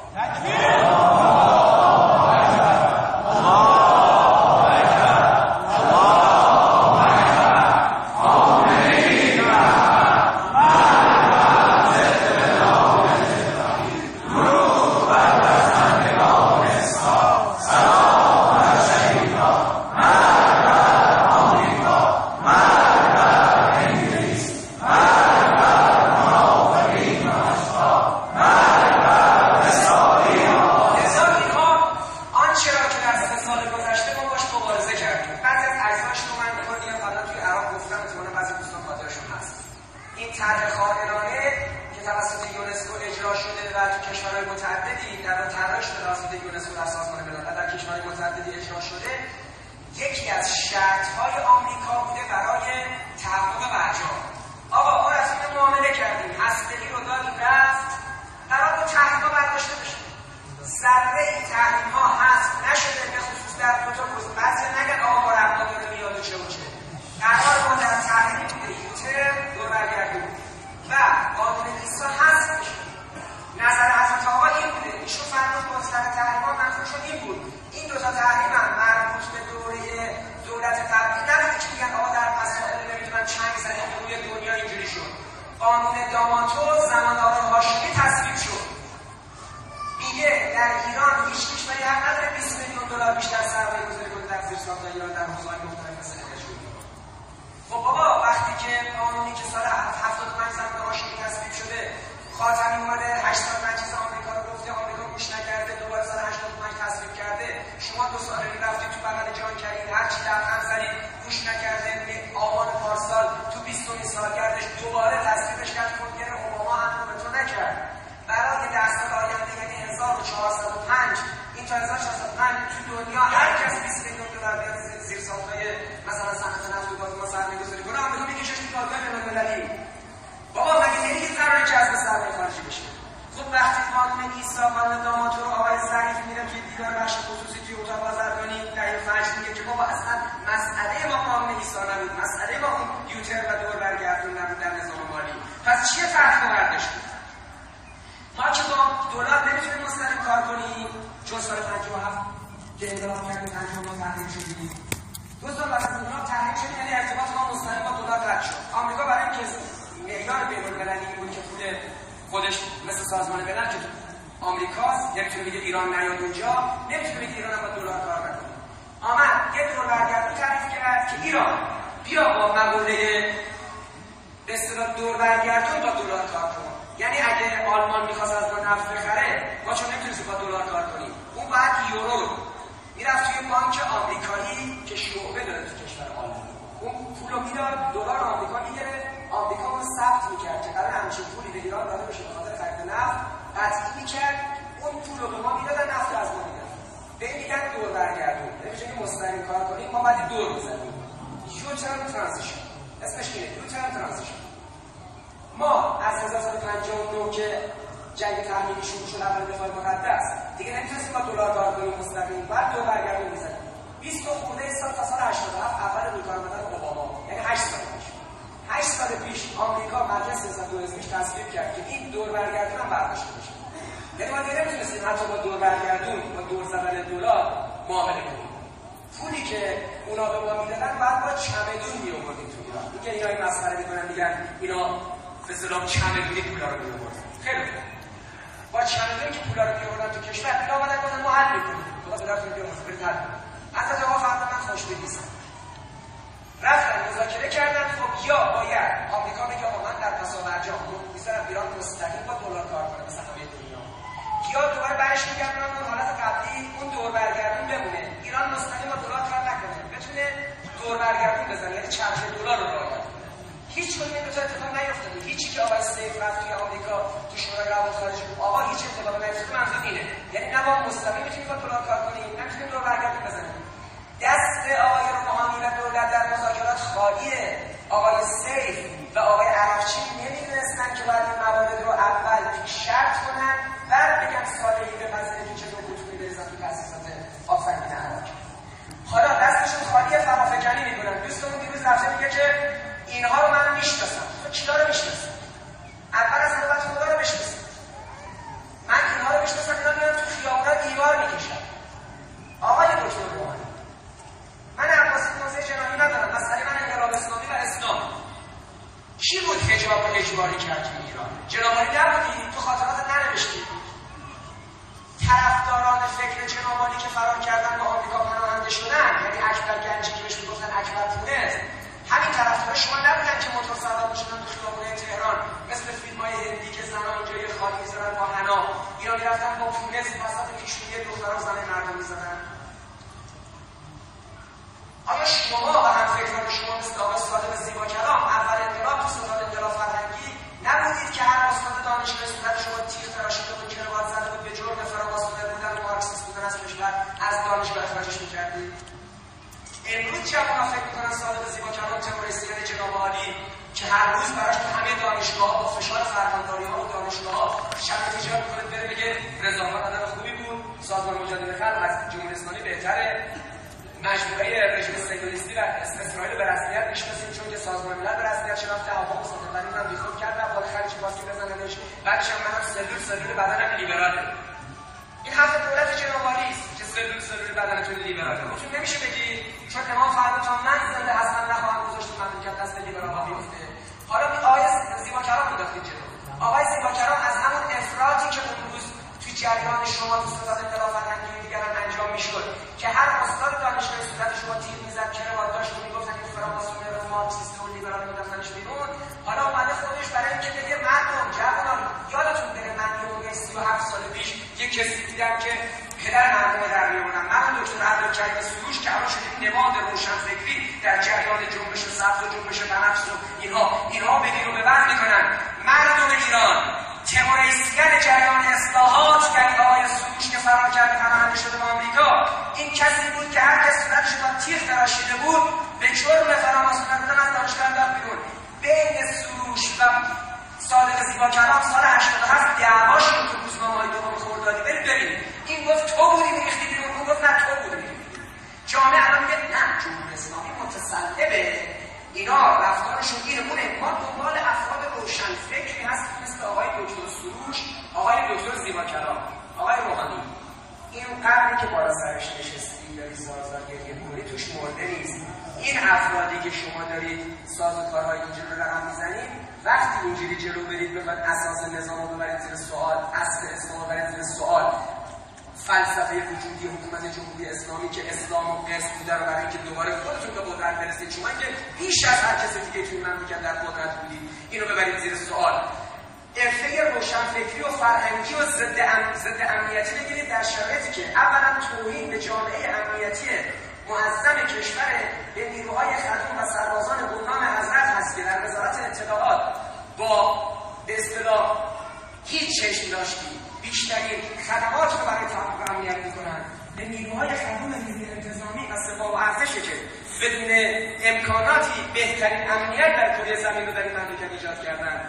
یکی از شرط‌های آمریکا بوده برای تحقق برجام. آقا ما رسید معامله کردیم، هسته‌ای رو دادیم رفت، قرار بود تحریم برداشته بشه. ذره‌ای تحریم‌ها حذف نشده، به خصوص در دو تا گزینه. بعضی نگن آقا ما رفت داره میاد چه و چه. قرار ما در تحریم بوده یوتر دور برگردون و قانون ایسا حذف بشه. نظر حضرت آقا این بوده، ایشون فرمود مطلق تحریم‌ها منفوشون این بود. این دو تا تحریم هم مربوط به دوره دولت قبلی نبوده که میگن آقا در مسائل نمیدونم چنگ زدیم روی دنیا اینجوری شد. قانون داماتو زمان آقای هاشمی تصویب شد. میگه در ایران هیچ کشوری حق نداره 20 میلیون دلار بیشتر سرمایه گذاری کنه در زیرساخت ایران در حوزه‌های مختلف مثل انرژی. خب بابا وقتی که قانونی که سال 75 زمان هاشمی تصویب شده، خاتمی اومده 8 سال مجلس آمریکا رو گفته، آمریکا گوش نکرده، دوباره سال 85 تصویب کرده، شما 2 سال رفتید تو بغل جان کرید، هر چی لبخند زدید گوش نکرده، آبان پارسال تو 20 سالگردش دوباره تصویبش کرد، کنگره اوباما هم به تو نکرد. برای 10 سال آینده یعنی 1405 این تا 1405 تو دنیا هر کس 20 میلیون دلار بیاد زیرساخت‌های مثلا صنعت نفت و گاز ما سرمایه‌گذاری کنه، آمریکا میکشش تو کارگاه بین‌المللی. بابا مگه نمیگید قراره که از سرمایه خارجی بشه؟ خب وقتی قانون ایسا قانون داماتو رو آقای ظریف میره که دیدار بخش خصوصی توی اتاق بازرگانی در فجر میگه که بابا اصلا مسئله ما قانون ایسا نبود، مسئله ما اون یوتر و دور برگردون نبود در نظام مالی. پس چیه فرق برداشت؟ ما که با دلار نمیتونیم مستقیم کار کنیم، چون سال 57 که انقلاب کردیم 59 تحریم شدیم. 2 سال بعد از انقلاب تحریم شدیم، یعنی ارتباط ما مستقیم با دلار قطع شد. آمریکا برای اینکه معیار بین‌المللی بود که پول خودش مثل سازمان ملل که آمریکاست، نمیتونه بگه ایران نیاد اونجا، نمیتونه بگه ایران هم با دلار کار نکنه. آمد یه دور برگردون تعریف کرد که ایران بیا با مقوله به اصطلاح دور برگردون با دلار کار کن. یعنی اگه آلمان می‌خواست از ما نفت بخره، ما چون نمیتونیم با دلار کار کنیم، اون باید یورو رو میرفت توی بانک آمریکایی که شعبه داره تو کشور آلمان، اون پولو میداد، دلار آمریکا میگیره، آمریکا اون ثبت میکرد که قرار همچین پولی به ایران داده بشه به خاطر خرید نفت، قطعی میکرد اون پول رو به ما میدادن، نفت از ما میدادن. به این میگن دور برگردون. نمیشه که مستقیم کار کنیم، ما باید دور بزنیم. یوترن ترانزیشن اسمش اینه، یوترن ترانزیشن. ما از 1959 که جنگ تحمیلی شروع شد اول دفاع مقدس دیگه نمیتونستیم با دلار کار کنیم مستقیم، بعد دور برگردون میزنیم. 20 خورده سال تا سال 87 اول روی کار آمدن اوباما، یعنی 8 سال پیش. 8 سال پیش آمریکا مجلس سیاست دوازدهمیش تصویب کرد که این دور برگردون هم برداشته بشه. یعنی ما دیگه نمیتونستیم حتی با دور برگردون، با دور زدن دلار معامله کنیم. پولی که اونا به ما میدادن بعد با چمدون میآوردیم تو ایران. میگه اینا این مسخره میکنن، میگن اینا به اصطلاح چمدونی پولا رو میآوردن. خیلی خوب. با چمدونی که پولا رو میآوردن تو کشور، اینا اومدن گفتن ما حل میکنیم. خدا بدرتون بیام برید حل کنیم. حتی جواب فردا من خوش بگیسم. رفتن مذاکره کردن، خب یا باید آمریکا بگه آقا من در پسابرجام میذارم ایران مستقیم با دلار کار کنه مثل همه دنیا، یا دوباره برش میگردن اون حالت قبلی، اون دور برگردون بمونه، ایران مستقیم با دلار کار نکنه، بتونه دور برگردون بزنه، یعنی چرخ دلار رو رعایت کنه. هیچ کدوم این دو تا اتفاق نیفتاده. هیچی که آقای سیف رفت توی آمریکا تو شورای روابط خارجه آقا هیچ اتفاقی نیفتاده، منظور اینه یعنی نه ما مستقیم میتونیم با دلار کار کنیم، نه میتونیم دور برگردون بزنیم. دست آقای روحانی و دولت در مذاکرات خالیه. آقای سیف و آقای عرفچی نمیدونستن که باید این موارد رو اول پیش شرط کنن، بعد بگن صالحی بپذیرید که چطور بتونی بریزن تو تاسیسات آفرین عراق. حالا دستشون خالیه، فرافکنی میکنن. دوستمون دیروز رفته میگه که اینها رو من میشناسم. تو کیا رو میشناسی؟ اول از همه باید خدا رو بشناسی. من اینها رو میشناسم، اینا میان تو خیابونا دیوار میکشن. آقای دکتر روحانی، من عباسی موضع جنایی ندارم، مسئله من انقلاب اسلامی و اسلام. کی بود حجاب رو اجباری کرد تو ایران؟ جنابعالی نبودی؟ تو خاطرات ننوشتی؟ طرفداران فکر جنابعالی که فرار کردن با آمریکا پناهنده شدن، یعنی اکبر گنجی که بهش میگفتن اکبر پونز، همین طرفدارا شما نبودن که موتور سوار میشدن تو خیابونای تهران مثل فیلم‌های هندی که زنان اینجا یه خالی می‌زدن با حنا، اینا می‌رفتن با پونز وسط پیشونی دختران زن مردم می‌زدن. آیا شما و همفکران شما مثل آقای صادق زیبا کلام اول انقلاب تو سال‌های انقلاب فرهنگی نبودید که هر استاد دانشگاه صورت شما تیغ تراشیده بود، کراوات زده بود، به جرم فراماسونر بودن و مارکسیست بودن از کشور از دانشگاه اخراجش می‌کردید؟ امروز جوان‌ها فکر می‌کنن صادق زیبا کلام تروریستیان جناب عالی که هر روز براش تو همه دانشگاه‌ها با فشار فرمانداری‌ها و دانشگاه‌ها شرط ایجاد می‌کنه بره بگه رضاخان آدم خوبی بود، سازمان مجادله خلق از جمهوری اسلامی بهتره، مجموعه رژیم سیکولیستی و اسرائیل به رسمیت میشناسیم چون که سازمان ملل به رسمیت شناخته، هوا مصادقتی رو بیخود کرد و بالا خلیج فارسی بزننش، بعدش هم منم سلول بدنم لیبراله. این حرف دولت جناب عالی است که سلول بدنتون لیبراله. اون نمیشه بگی چون امام فرمود تا من زنده هستم نخواهم گذاشت مملکت دست لیبرال‌ها بیفته. حالا آقای زیبا کلام انداختید جلو. آقای زیبا کلام از همون افراطی که اون روز تو جریان شما تو ستاد انقلاب فرهنگی دیگران انجام میشد که هر استاد دانشگاه صورت شما تیر میزد کراوات داشت و میگفتن این فراماسونر و مارکسیست و لیبرال مینداختنش بیرون، حالا اومده خودش برای اینکه بگه مردم جوانان یادتون بره من یه 37 سال پیش یه کسی دیدم که پدر مردم در میوردن، من دکتر عبدالکریم سروش که الان شده نماد روشنفکری در جریان جنبش سبز و جنبش بنفس و اینها بگیر و ببند میکنن. مردم ایران تروریستگر جریان اصلاحات یعنی آقای سروش که فرار کرده پناهنده شده به آمریکا، این کسی بود که هر کس صورتش با تیغ تراشیده بود به جرم فراماسونر بودن از دانشگاه انداخت بیرون. بین سروش و صادق زیبا کلام سال 87 دعوا شد تو روزنامه‌های دوم خردادی. برید ببینید این گفت تو بودی می‌ریختی بیرون، اون گفت نه تو بودی. جامعه الان میگه نه جمهوری اسلامی متسلبه، اینا رفتارشون اینمونه. ما دنبال افراد روشنفکری هستیم مثل آقای دکتر سروش، آقای دکتر زیبا کلام، آقای روحانی. این قبری که بالا سرش نشستی داری زارزار گریه می‌کنی توش مرده نیست. این افرادی که شما دارید سازوکارهای اینجوری رو رقم میزنید، وقتی اینجوری جلو برید بخواید اساس نظام رو ببرید زیر سوال، اصل اسلام رو ببرید زیر سوال، فلسفه وجودی حکومت جمهوری اسلامی که اسلام و قسط بوده رو برای اینکه دوباره خودتون به قدرت برسید، شما که بیش از هر کسی دیگه توی مملکت در قدرت بودید، اینو ببرید زیر سوال. عرفه روشنفکری و فرهنگی و ضد امنیتی بگیرید در شرایطی که اولا توهین به جامعه امنیتی معظم کشور به نیروهای خدوم و سربازان گمنام حضرت هست که در وزارت اطلاعات با به اصطلاح هیچ چشم داشتیم بیشترین خدمات رو برای تحقیق امنیت میکنن به نیروهای خدوم نیروی انتظامی و سپاه و ارتشه که بدون امکاناتی بهترین امنیت در کره زمین رو در این مملکت ایجاد کردن.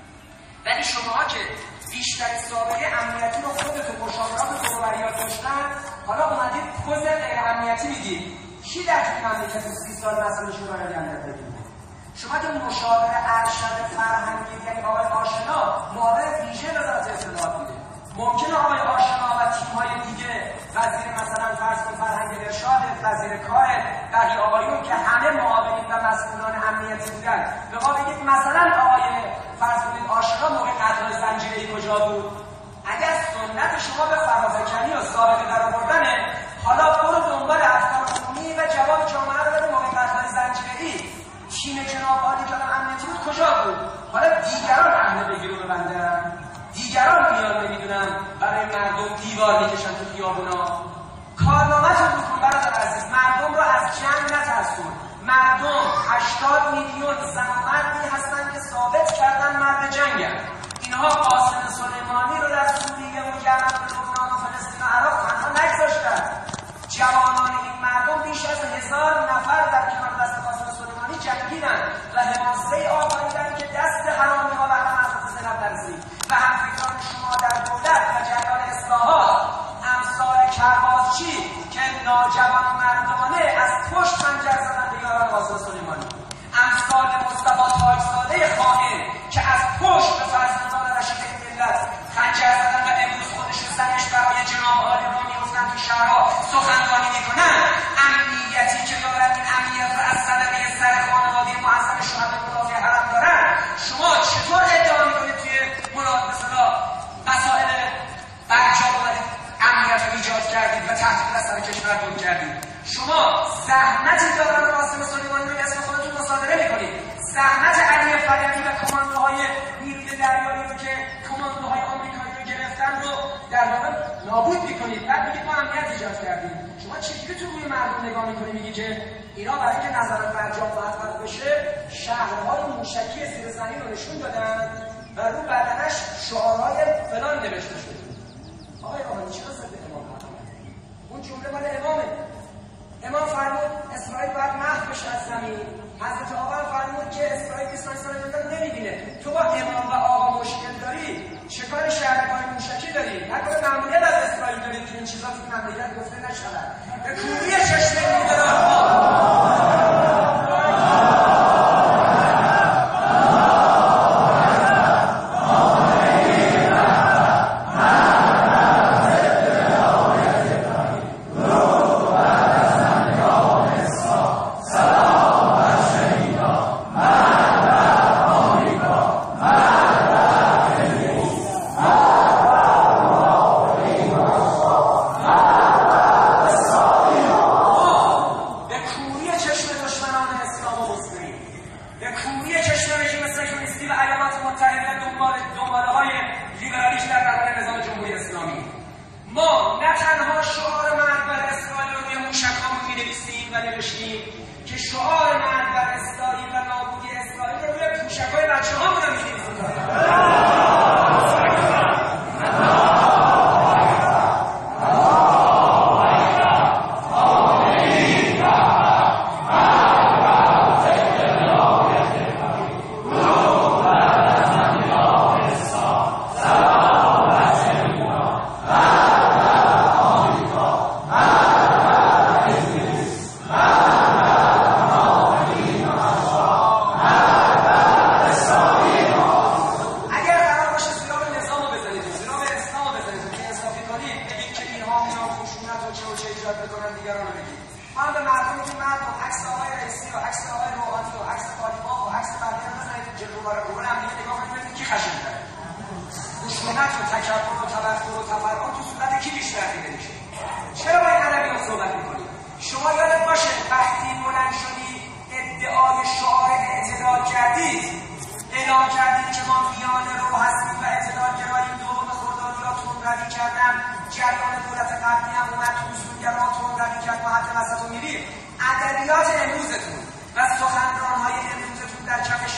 ولی شماها که بیشترین سابقه امنیتی رو خودتون مشاورات رو یاد داشتن، حالا اومدید پوز غیر امنیتی میدید. کی در این مملکت 30 سال مسئولش رو برای امنیت بگیره؟ شما که مشاور ارشد فرهنگی یعنی آقای آشنا معاون ویژه وزارت اطلاعات بوده، ممکنه آقای آشنا و تیم‌های دیگه وزیر مثلا فرض کن فرهنگ ارشاد، وزیر کار، بقیه آقایون که همه معاونین و مسئولان امنیتی بودن به ما بگید مثلا آقای فرض کنید آشنا موقع قتل زنجیره‌ای کجا بود؟ اگر سنت شما به فرافکنی و سابقه درآوردنه، حالا برو دنبال افکار عمومی و جواب جامعه رو بده. موقع قتل زنجیره‌ای تیم جناب عالی کلام امنیتی بود کجا بود؟ حالا دیگران اهل بگیرو ببندن، دیگران میان نمیدونن برای مردم دیوار میکشن تو خیابونا. کارنامه‌تون بکن برادر عزیز، مردم رو از جنگ نترسون. مردم 80 میلیون زن و مردی هستن که ثابت کردن مرد جنگن. اینها قاسم سلیمانی رو در سوریه و یمن و لبنان و فلسطین و عراق تنها نگذاشتن. جوانان این مردم بیش از 1000 نفر در کنار دست قاسم سلیمانی جنگیدن و حماسه آفریدن که دست حرامی‌ها بر مردم زینب نرسید. و همفکران شما در دولت و جریان اصلاحات امثال کرباسچی که ناجوان مردانه از پشت خنجر زدن به یاران قاسم سلیمانی، امثال مصطفی تاج‌زاده خائن که از پشت به فرزندان رشید ملت خنجر زدن و امروز خودش و زنش برای جناب عالی رو می‌افتن تو شهرها سخنرانی می‌کنن. امنیتی که دارن این امنیت رو از صدقه سر خانواده معظم شهدای مدافع حرم دارن، شما چطور ادعا می‌کنید توی مسائل برجام امنیت رو ایجاد کردید و تحقیق از سر کشور دور کردید؟ شما زحمتی دارن قاسم سلیمانی رو اسم خودتون مصادره میکنید، زحمت علی فریدی و کماندوهای نیروی دریایی رو که کماندوهای آمریکایی رو گرفتن رو در واقع نابود میکنید. بعد میگید ما امنیت ایجاد کردیم. شما چجوری تو روی مردم نگاه میکنید میگی که اینا برای اینکه نظارت برجام محقق بشه شهرهای موشکی زیر زمین رو نشون دادن و رو بدنش شعارهای فلان نوشته شده. آقای روحانی چرا ضد امام محمد؟ اون جمله مال امامه. امام فرمود اسرائیل باید محو بشه از زمین. حضرت آقا فرمود که اسرائیل 25 سال نمیبینه. تو با امام و آقا مشکل داری، چکار شهرهای موشکی داری، نکنه معمولیت از اسرائیل داری که این چیزا تو مملکت گفته نشود. به کوری چشم ادبیات امروزتون و سخنران‌های امروزتون در کف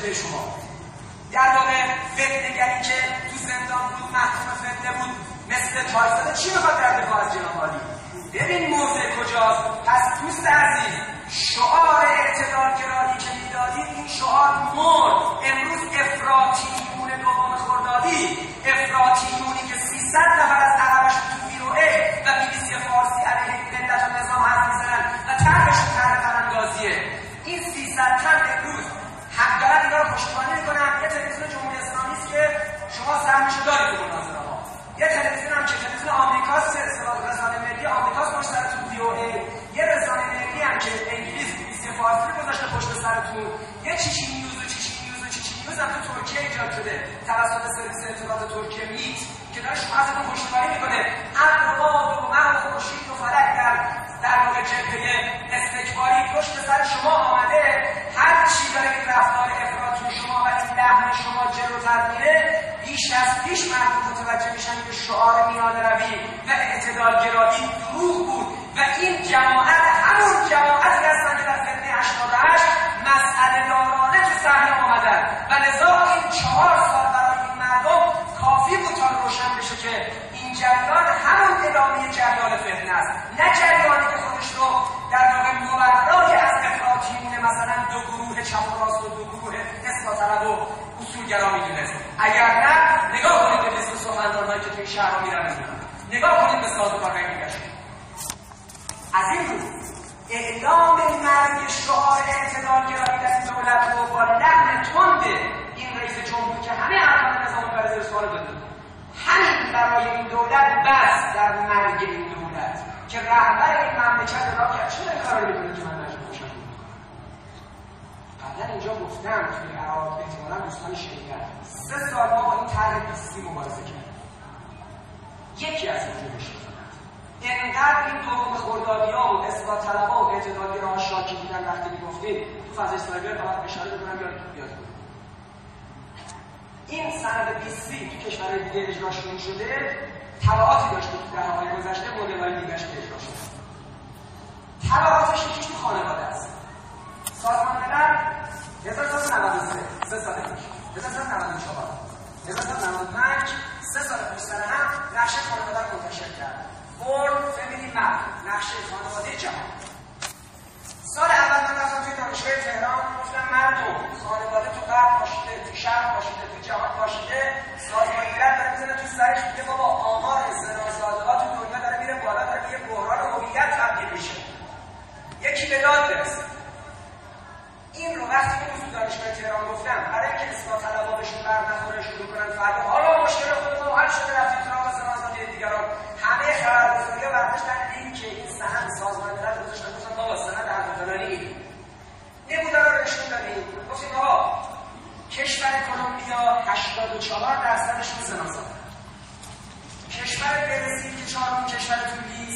شده شما. در واقع فتنه‌گری که تو زندان بود، محکوم فتنه بود، مثل تایزاده چی میخواد در دفاع از جناب عالی؟ ببین موضع کجاست. پس دوست عزیز، شعار اعتدالگرایی که میدادید این شعار مرد. امروز افراطیون دوم خردادی، افراطیونی که 300 نفر از عقبش تو VOA و BBC فارسی علیه ملت و نظام حرف میزنن و طرحشون طرح تراندازیه. این 300 تن امروز حق دارن اینا رو پشتیبانی میکنن. یه تلویزیون جمهوری اسلامی است که شما سهمشو دارید تو مناظره ها. یه تلویزیون هم که تلویزیون آمریکاست، رسانه ملی آمریکاست پشت سرتون VOA. یه رسانه ملی هم که انگلیس BBC فارسی گذاشته پشت سرتون. یه چیچی نیوز هم تو ترکیه ایجاد شده توسط سرویس اطلاعات ترکیه میت که داره شما ازتون پشتیبانی میکنه. ابر و باد و مه و خورشید و فلک در واقع جبهه استکباری پشت سر شما آمده. هر چی داره این رفتار افراطی شما و این لحن شما جلوتر میره، بیش از پیش مردم متوجه میشن که شعار میانه روی و اعتدالگرایی دروغ بود و این جماعت همون جماعتی هستن که در فتنه 88 مسئله دارانه تو صحنه آمدن و لذا این 4 سال برای این مردم کافی بود تا روشن بشه که این جریان همون ادامه جریان فتنه است، نه جریانی که خودش رو در واقع مبرای از افراطیون مثلا دو گروه چپ و راست و دو گروه اصلاح طلب و اصولگرا میدونست. اگر نه نگاه کنید به لیست سخنران‌هایی که توی شهرها میرن، نگاه کنید به سازوکار میگشت. از این رو اعلام مرگ شعار اعتدالگرایی در این دولت رو با لحن تند این رئیس جمهور که همه ارکان نظام برای سوال دادیم، همین برای این دولت بس در مرگ این دولت که رهبر این مملکت را کرد. چه کاری میکنه که من مجبور باشم؟ قبلا اینجا گفتم توی اعاد احتمالا دوستان شنیدن 3 سال ما با این طرح 20 مبارزه کردیم. یکی از وجودش اینقدر این دوم خردادی‌ها و اصلاح طلب‌ها و اعتدالگراها شاکی بودن وقتی میگفتیم تو فضای سایبر فقط اشاره بکنم یادتون بیاد. این سند 20 تو کشورهای دیگه اجرا شده، تبعاتی داشته تو دهه‌های گذشته، مدل‌های دیگه‌اش اجرا شده. تبعاتش یکیش تو خانواده است. سازمان ملل 1993 3 سال پیش، 1994 1995 3 سال پیش سر هم نقشه خانواده رو منتشر کرد. فورد فامیلی مپ، نقشه خانواده جهان. سال اول من رفتم توی دانشگاه تهران، گفتم مردم خانواده تو غرب پاشیده، تو شرق پاشیده، تو جهان پاشیده، سازمان ملل داره میزنه تو سرش میگه بابا آمار زنازاده‌ها تو دنیا داره میره بالا، داره یه بحران هویت تبدیل میشه. یکی به داد برسه. این رو وقتی که تو دانشگاه تهران گفتم برای اینکه اصلاح طلب‌ها بهشون بر نخوره شروع کنن فردا حالا مشکل خودمون حل شده رفتیم سراغ زنازاده دیگران، همه خبرگزاری‌ها برداشتن لینک این سند سازمان ملل گذاشتن، گفتن بابا سند حرف‌زنانی نبوده رو نشون دادیم. گفتیم آقا کشور کلمبیا 84%شون زنازاده، کشور برزیل که 4مین کشور تولیس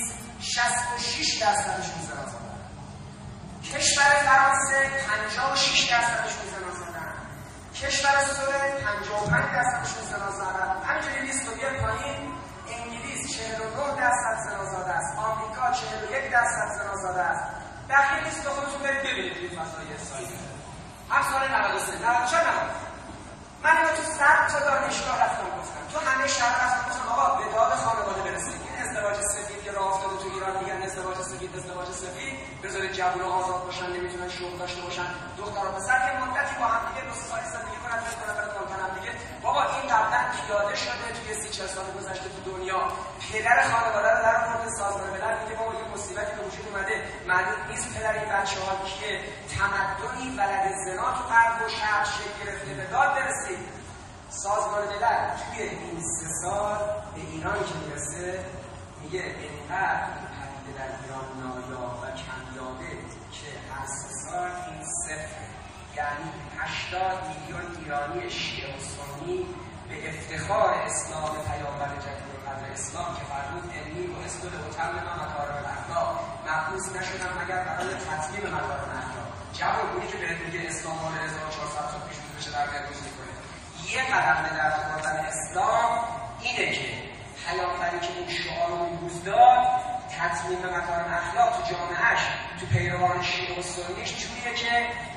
66%شون زنازاده، کشور فرانسه 56%شون زنازاده‌اند، کشور سوئد 55%شون زنازاده‌اند. همینجوری لیست رو بیار پایین. انگلیس 49% زنازاده است، آمریکا 41% زنازاده است. بقیه لیست رو خودتون برید ببینید توی فضای سایبر. هم سال 93 94 من اینو تو 100 تا دانشگاه رفتم گفتم، تو همه شهر رفتم گفتم آقا به داد خانواده برسید. این ازدواج سفید که راه افتاده تو ایران، میگن ازدواج سفید بذارید جوونا آزاد باشن، نمیتونن شغل داشته باشن، دختر و پسر که مدتی با هم دیگه 2 سال زندگی کنن، فکر کنن برای کارکنن دیگه. بابا این قبلا پیاده شده توی 30-40 سال گذشته تو دنیا. پدر خانواده رو در مورد سازمان ملل میگه بابا یه مصیبتی به وجود اومده، معلوم نیست پدر این بچه‌ها کیه. تمدنی بلد زنا تو غرب و شرق شکل گرفته، به داد برسید. سازمان ملل توی این 3 سال به ایران که میرسه میگه اینقدر پدیده در ایران نایاب و کمیابه که هر 3 سال این صفر، یعنی 80 میلیون ایرانی شیعه و سنی به افتخار اسلام پیامبر جدید و قدر اسلام که فرمود انی و اسلام و تمام مکارم الاخلاق مبعوث نشدم مگر برای تطبیق مکارم الاخلاق. جوابی که بهت میگه اسلام مال 1400 سال پیش بشه در گردش میکنه. یه قدم به در آوردن اسلام اینه که پیامبری که این شعار رو امروز داد، تطبیق مکارم اخلاق تو جامعهش، تو پیروان شیعه و سنیش جوریه که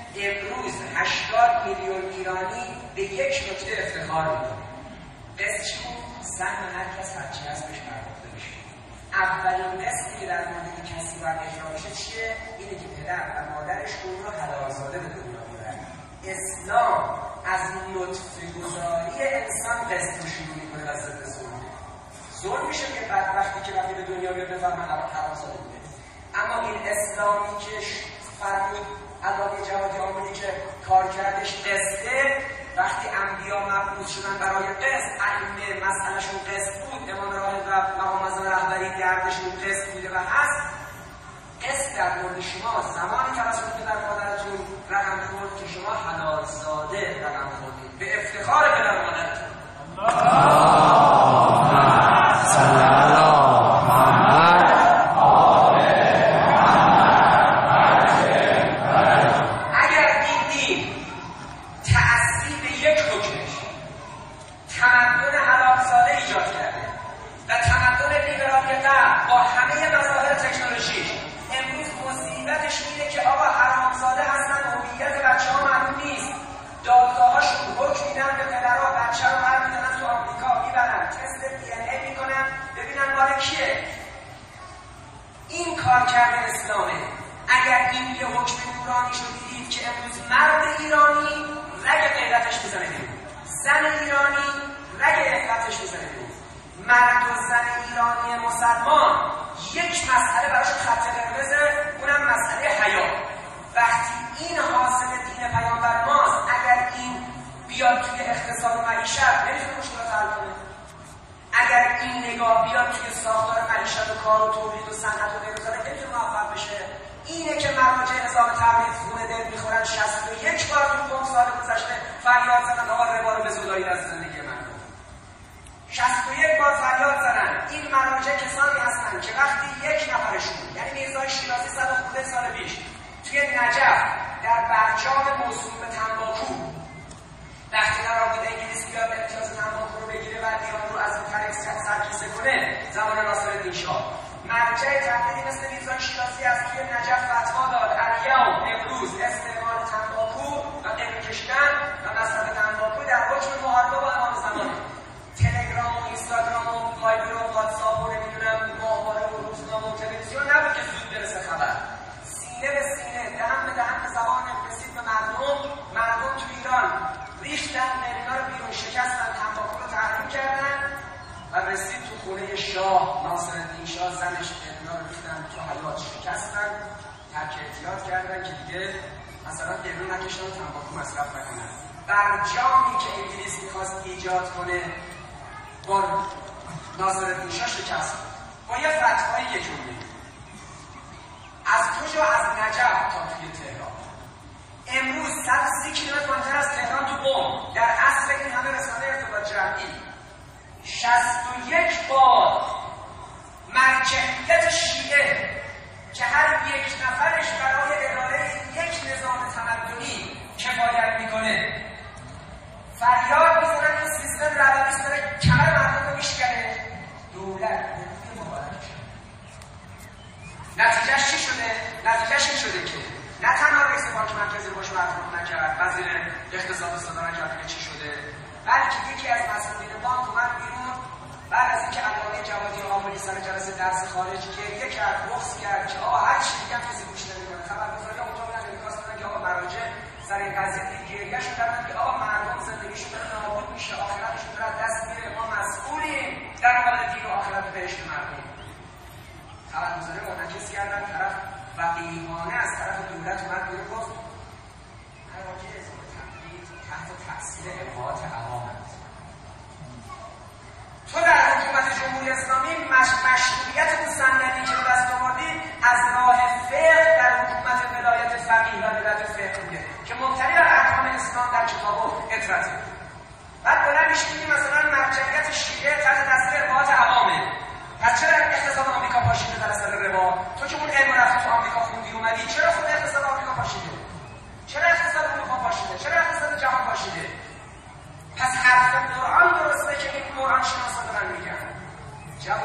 امروز 80 میلیون ایرانی به یک نکته افتخار میکنه. قسط چی بود؟ سهم هر کس هرچی هست بهش پرداخته بشه. اولین قسطی که در مورد کسی باید اجرا بشه چیه؟ اینه که پدر و مادرش اون رو حلالزاده به دنیا میارن. اسلام از نطفه گذاری انسان قسط رو شروع میکنه و ضد ظلم. ظلم میشه که بعد وقتی که به دنیا بیاد بفهمه حرامزاده بوده. اما این اسلامی که فرمود علامه جوادی آمدی که کار کردش قسطه، وقتی انبیا مبعوث شدن برای قسط، ائمه مسئلهشون قسط بود، امام راهب و مقام اعظم رهبری دردشون قسط بوده و هست. قسط در مورد شما زمانی توسط پدر مادرتون رقم خورد که شما حلالزاده رقم خوردید، به افتخار پدر مادرتون.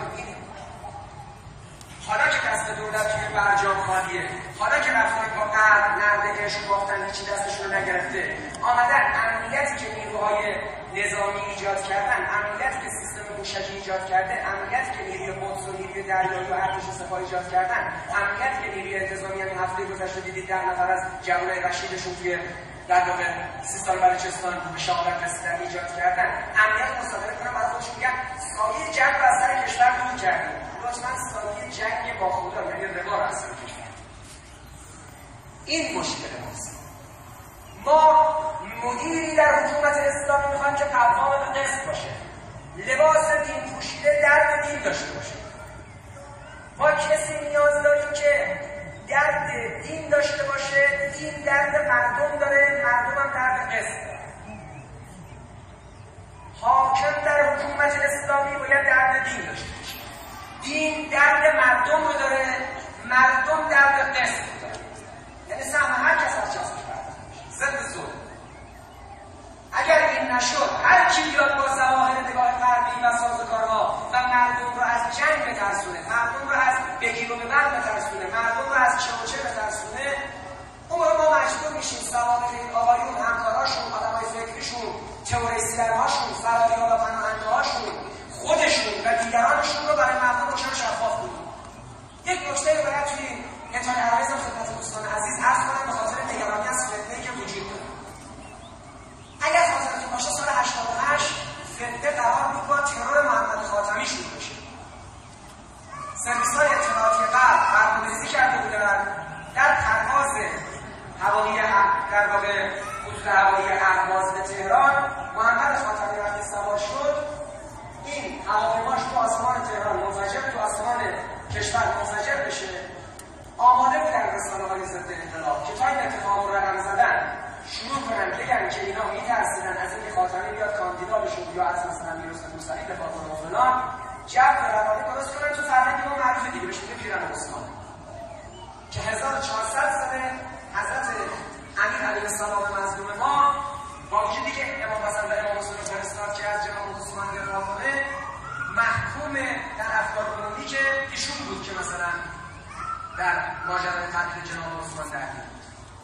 حالا که دست دولت توی برجام خالیه، حالا که رفتن با نرد عشق باختن هیچی دستشون رو نگرفته، آمدن امنیتی که نیروهای نظامی ایجاد کردن، امنیتی که سیستم موشکی ایجاد کرده، امنیتی که نیروی قدس و نیروی دریایی و ارتش سپاه ایجاد کردن، امنیتی که نیروی انتظامی همین هفته گذشته دیدید 10 نفر از جوانای رشیدشون توی در واقع سیستان بلوچستان به شهادت رسیدن ایجاد کردن، امنیت مصادره کنن برای خودشون میگن سایه جنگ رو از سر کشور دور کردیم. لطفاً سایه جنگ با خدا یعنی ربا رو از سر کشور. این مشکل ماست. ما مدیری در حکومت اسلامی میخوایم که قوام به قسط باشه، لباس دین پوشیده درد دین داشته باشه. ما کسی نیاز داریم که درد دین داشته باشه، دین درد مردم داره، مردم هم درد قسط داره. حاکم در حکومت اسلامی باید درد دین داشته باشه، دین درد مردم رو داره، مردم درد قسط داره. یعنی سهم هر کس از جاسوس ضد ظلم. اگر این نشد، هر کی بیاد با ظواهر نگاه غربی و سازوکارها و مردم رو از جنگ بترسونه، مردم رو از بگیر و ببند بترسونه، مردم رو از چه و چه بترسونه، اون رو ما مجبور میشیم سوابق این آقایون، همکاراشون، آدمای فکریشون، تئوریسین‌هاشون، فراری و پناهنده‌هاشون، خودشون و دیگرانشون رو برای مردم روشن شفاف کنیم. یک نکته رو باید توی انتهای عرضم خدمت دوستان عزیز عرض کنم به خاطر نگرانی از فتنه‌ای که وجود داره. اگر خاطرتون باشه سال 88 فتنه قرار بود با ترور محمد خاتمی شروع بشه. سرویس‌های اطلاعاتی غرب برنامه‌ریزی کرده بودن در پرواز هوایی در واقع خطوط هوایی اهواز به تهران، محمد خاتمی وقتی سوار شد، این هواپیماش تو آسمان تهران منفجر، تو آسمان کشور منفجر بشه. آماده بودن رسانه‌های ضد انقلاب که تا این اتفاق رو رقم زدن شروع کنن بگن که اینا میترسیدن از اینکه خاتمی بیاد کاندیدا بشه یا از مثلا میرس موسوی دفاع کنه و فلان، جو روانی درست کنن. تو فرهنگ ما معروفه دیگه بهش میگه پیرن عثمان، که 1400 سال حضرت امیر علیه السلام مظلوم ما با وجودی که امام حسن و امام حسین رو فرستاد که از جناب عثمان دفاع کنه، محکوم در افکار عمومی که ایشون بود که مثلا در ماجرای قتل جناب عثمان درگیر بود.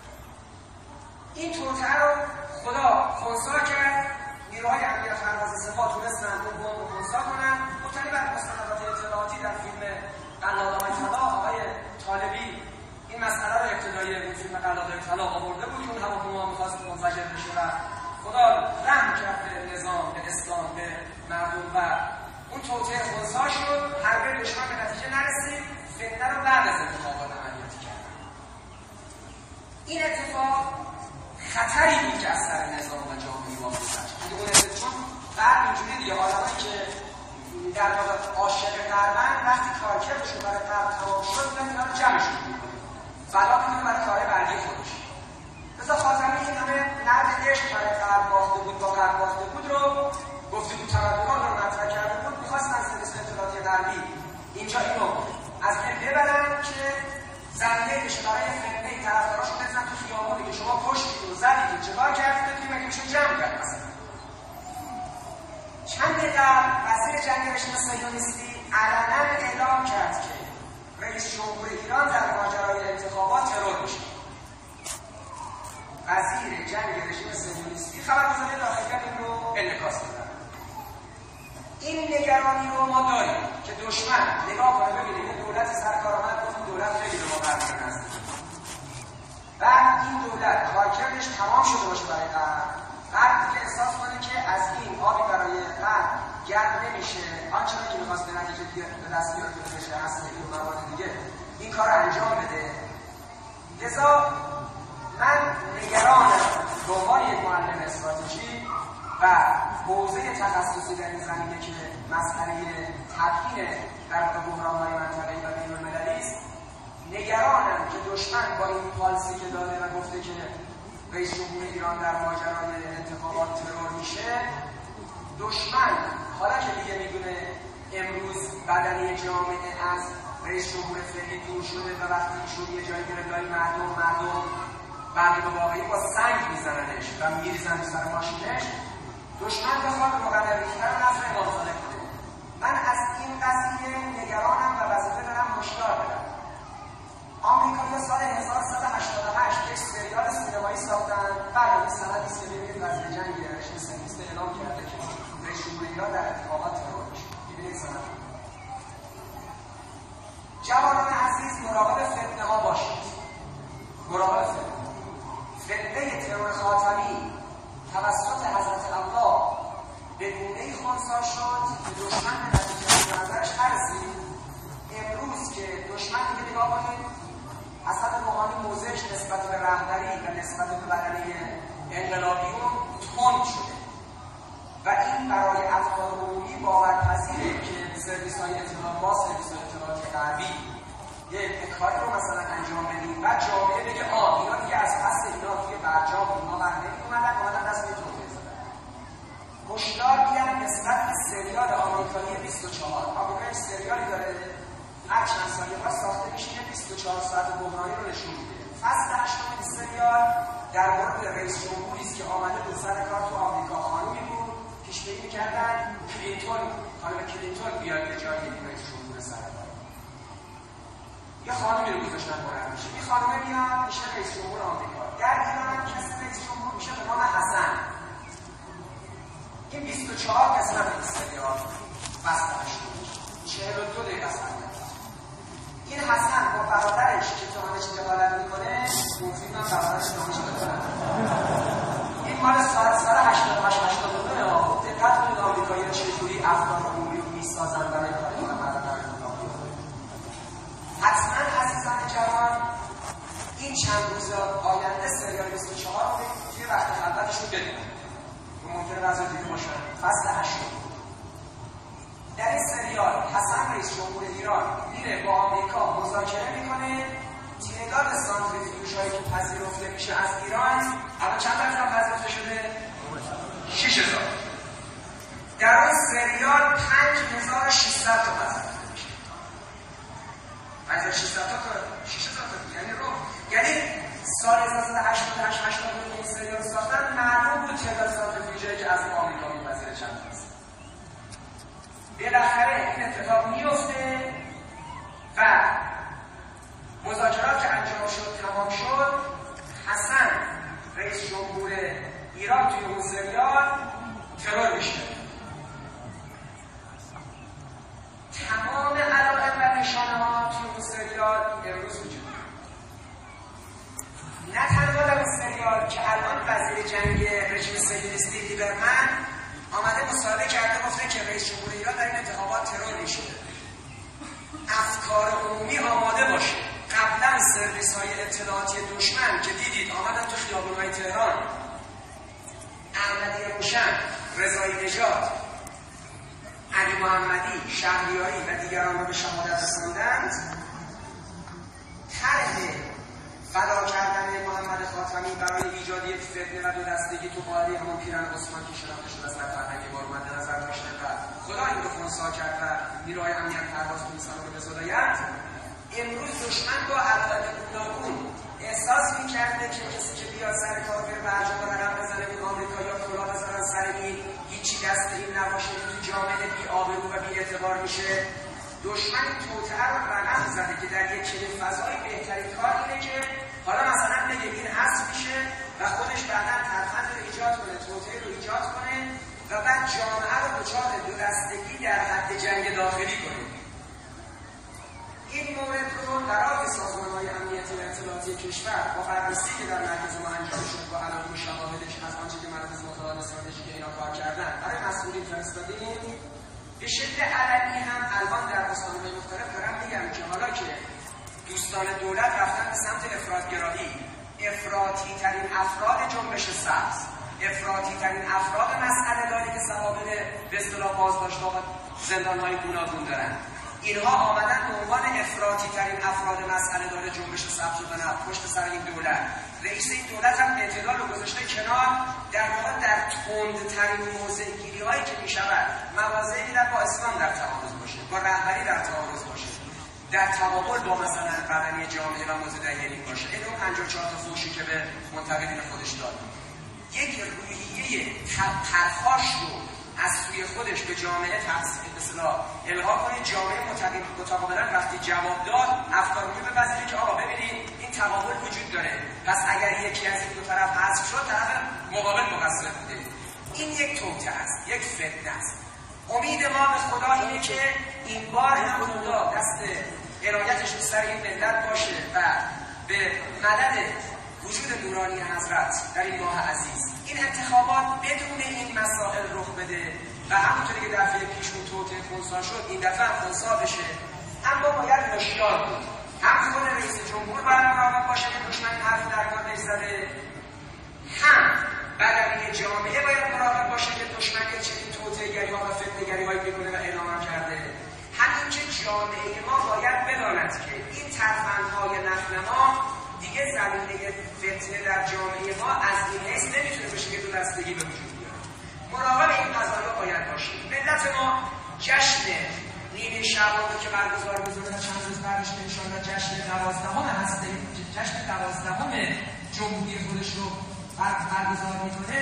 این توطئه رو خدا خنثی کرد. نیروهای امنیت پرواز سپاه تونستن اون بمب رو خنثی کنن. مبتنی بر مستندات اطلاعاتی در فیلم قلاده‌های طلا، آقای طالبی این مسئله رو ابتدای این فیلم قلاده‌های طلا آورده بود که اون هواپیما می‌خواست منفجر بشه و خدا رحم کرد به نظام، به اسلام، به مردم و اون توطئه خنثی شد. حرب دشمن به نتیجه نرسید. فتنه رو بعد از انتخابات عملیاتی کردن. این اتفاق خطری بود که از سر نظام و جامعه ما گذشت. چون بعد اینجوری دیگه آدمایی که در واقع عاشق غربن وقتی کارکردشون برای غرب تمام شد میگن اینا رو جمعشون می‌کنه، فدا می‌کنه برای کار بعدی خودش. مثلا خاتمی این همه نرد عشق برای غرب باخته بود، با غرب باخته بود رو گفته بود، تمدن‌ها رو مطرح کرده بود، می‌خواستن سرویس اطلاعاتی غربی اینجا اینو از بین ببرن که زمینه بشه برای فتنه طرفداراشون بزنن تو خیابون که شما کشتید و زدید و چهار کردید که مگه میشه جمع کرد. مثلا چند قبل وزیر جنگ رژیم صهیونیستی علنا اعلام کرد که رئیس جمهور ایران در ماجرای انتخابات ترور میشه. وزیر جنگ رژیم صهیونیستی خبرگزاری داخلی این رو انعکاس دادن. این نگرانی رو ما داریم که دشمن نگاه کنه ببینید این دولت سرکارآمد گفت دولت خیلی به ما برمی‌گرده نزدیک و این دولت کارکردش تمام شده باشه برای غرب دیگه احساس کنه که از این آبی برای غرب گرد نمیشه، آنچه که می‌خواست به نتیجه به دست بیاره که بشه اصل این مواد دیگه این کار انجام بده. لذا من نگرانم به عنوان یک معلم استراتژی و حوزه تخصصی در این زمینه که مسئله تبیین در بحران‌های منطقه‌ای و بین‌المللی است. نگرانم که دشمن با این پالیسی که داده و گفته که رئیس جمهور ایران در ماجرای انتخابات ترور میشه، دشمن حالا که دیگه میدونه امروز بدنه جامعه از رئیس جمهور فعلی دور شده و وقتی ایشون یه جایی میره لای مردم بنده به واقعی با سنگ میزننش و میریزن سر ماشینش، دشمن بخواد مقرر ریختن نظر امام صادق کنه. من از این قضیه نگرانم و وظیفه دارم هشدار بدم. آمریکایی‌ها سال 1188 مراقب فتنه ترور خاتمی توسط حضرت الله به گونه‌ای خنثی شد که دشمن به نتیجه نظرش نرسید. امروز که دشمن دیگه نگاه کنید، حسن روحانی موضعش نسبت به رهبری و نسبت به بدنه انقلابیون تند شده و این برای افکار عمومی باورپذیره که سرویس‌های اطلاعات با سرویس‌های اطلاعاتی غربی یک کاری رو مثلا انجام بدیم و جامعه بگه اینا دیگه از پس اینا توی برجام اینا برنمی اومدن دست به توفیق زدن. هشدار میدن نسبت به سریال آمریکایی 24. آمریکا سریالی داره هر چند سالی بعد ساخته میشه 24 ساعت بحرانی رو نشون میده. فصل 8 این سریال در مورد رئیس جمهوری است که آمده بود سر کار تو آمریکا. خانومی بود پیش‌بینی می‌کردن خانم کلینتون بیاد به جای رئیس جمهور سرکار. یه خانمی رو گذاشتن مرد میشه. این خانمه میاد میشه رئیس جمهور آمریکا. در ایران کسی رئیس جمهور میشه به نام حسن. این 24 قسمت این سریال فصل 8 42 دقیقه است. این حسن با برادرش که تو همه چی دخالت میکنه گفتیم من برادرش نامش دخالت این مال سال 88-89 خوب دقت کنید آمریکایی ها چجوری افکار عمومی رو میسازن برای کاری که برادر حتما عزیزان جوان این چند روز آینده سریال 24 رو توی وقت خلوتشون بدونن ممکنه بعضی دیگه باشن. فصل 8 در این سریال حسن رئیس جمهور ایران میره با آمریکا مذاکره میکنه تعداد سانتریفیوژهایی که پذیرفته میشه از ایران الان چند درصد پذیرفته شده؟ 6000. در اون سریال 5600 تا پذیرفته میشه. 5600 تا 6000 تا یعنی سال 1988 این سریال ساختن معلوم بود تعداد سانتریفیوژهایی که از آمریکا میپذیره چند درصد. بالاخره این اتفاق میفته و مذاکرات که انجام شد تمام شد. حسن رئیس جمهور ایران توی اون سریال ترور میشه. تمام علائم و نشانه ها توی اون سریال امروز وجود داره. نه تنها در اون سریال که الان وزیر جنگ رژیم صهیونیستی لیبرمن آمده مصاحبه کرده گفته که رئیس جمهور ایران در این انتخابات ترور میشه. افکار عمومی آماده باشه. قبلا سرویس‌های اطلاعاتی دشمن که دیدید آمدن تو خیابان‌های تهران احمدی روشن، رضایی نژاد، علی محمدی، شهریاری و دیگران رو به شهادت رساندند. طرح فدا کردن محمد خاتمی برای ایجاد یک فتنه و دو دستگی تو قالی همون پیرن عثمان که شناخته شده از فرهنگ بار مد نظر داشتن و خدا این رو خنثی کرد و نیروهای امنیت پرواز می‌کنن رو به زدایت. امروز دشمن با علائم گوناگون احساس می‌کرده که کسی که بیاد سر کار بره برجام رقم بزنه به آمریکایی‌ها کلا بزنن سر این هیچی دست این نباشه تو جامعه بی‌آبرو و بی‌اعتبار میشه. دشمن توطئه رو رقم زده که در یک چنین فضایی بهترین کار اینه که حالا مثلا بگه این حذف میشه و خودش بعداً ترفند رو ایجاد کنه، توطئه رو ایجاد کنه و بعد جامعه رو دچار دو دستگی در حد جنگ داخلی کنه. این مورد رو برای سازمان‌های امنیتی و اطلاعاتی کشور با بررسی که در مرکز ما انجام شد با علائم شواهدش از آنچه که مراکز مطالعات استراتژیک اینا کار کردن برای مسئولین فرستادیم. به شکل علنی هم الان در رسانه‌های مختلف دارم میگم که حالا که دوستان دولت رفتن به سمت افراط‌گرایی، افراطی ترین افراد جنبش سبز، افراطی ترین افراد مسئله داری که سوابق به اصطلاح بازداشت‌ها و زندان‌های گوناگون دارن، اینها آمدن به عنوان افراطی ترین افراد مسئله داره جنبش سبز و بنفش پشت سر این دولت. رئیس این دولت هم اعتدال رو گذاشته کنار، در واقع در تندترین موضع‌گیری هایی که می شود مواضعی در با اسلام در تعارض باشه، با رهبری در تعارض باشه، در تقابل با مثلا بدنی جامعه و متدینی باشه. این اون 54 تا فوشی که به منتقدین خودش داد، یک روحیه پرخاش رو از سوی خودش به جامعه به اصطلاح القا کنه. جامعه متقابلا وقتی جواب داد افکار رو بپذیره که آقا ببینید این تقابل وجود داره، پس اگر یکی از این دو طرف حذف شد طرف مقابل مقصر بوده. این یک توطئه است، یک فتنه است. امید ما به خدا اینه که این بار هم خدا دست عنایتش رو سر این ملت باشه و به مدد وجود نورانی حضرت در این ماه عزیز این انتخابات بدون این مسائل رخ بده و همونطوری که دفعه پیش اون توطئه خنثی شد این دفعه هم خنثی بشه. اما باید هوشیار بود، هم خود رئیس جمهور باید مراقب باشه که دشمن حرف در موردش زده، هم بدنه جامعه باید مراقب باشه که دشمن چنین توطئه‌گری ها و فتنه‌گری هایی میکنه و اعلام کرده. همین که جامعه ما باید بداند که این ترفندهای نخنما دیگه زمینه فتنه در جامعه ما از این حیث نمیتونه بشه که دو دستگی به وجود بیاد. مراقب این قضایا باید باشیم. ملت ما جشن نیمه شعبان که برگزار می‌کنه و چند روز بعدش انشاءالله جشن 12 هسته، جشن 12 جمهوری خودش رو برگزار می‌کنه،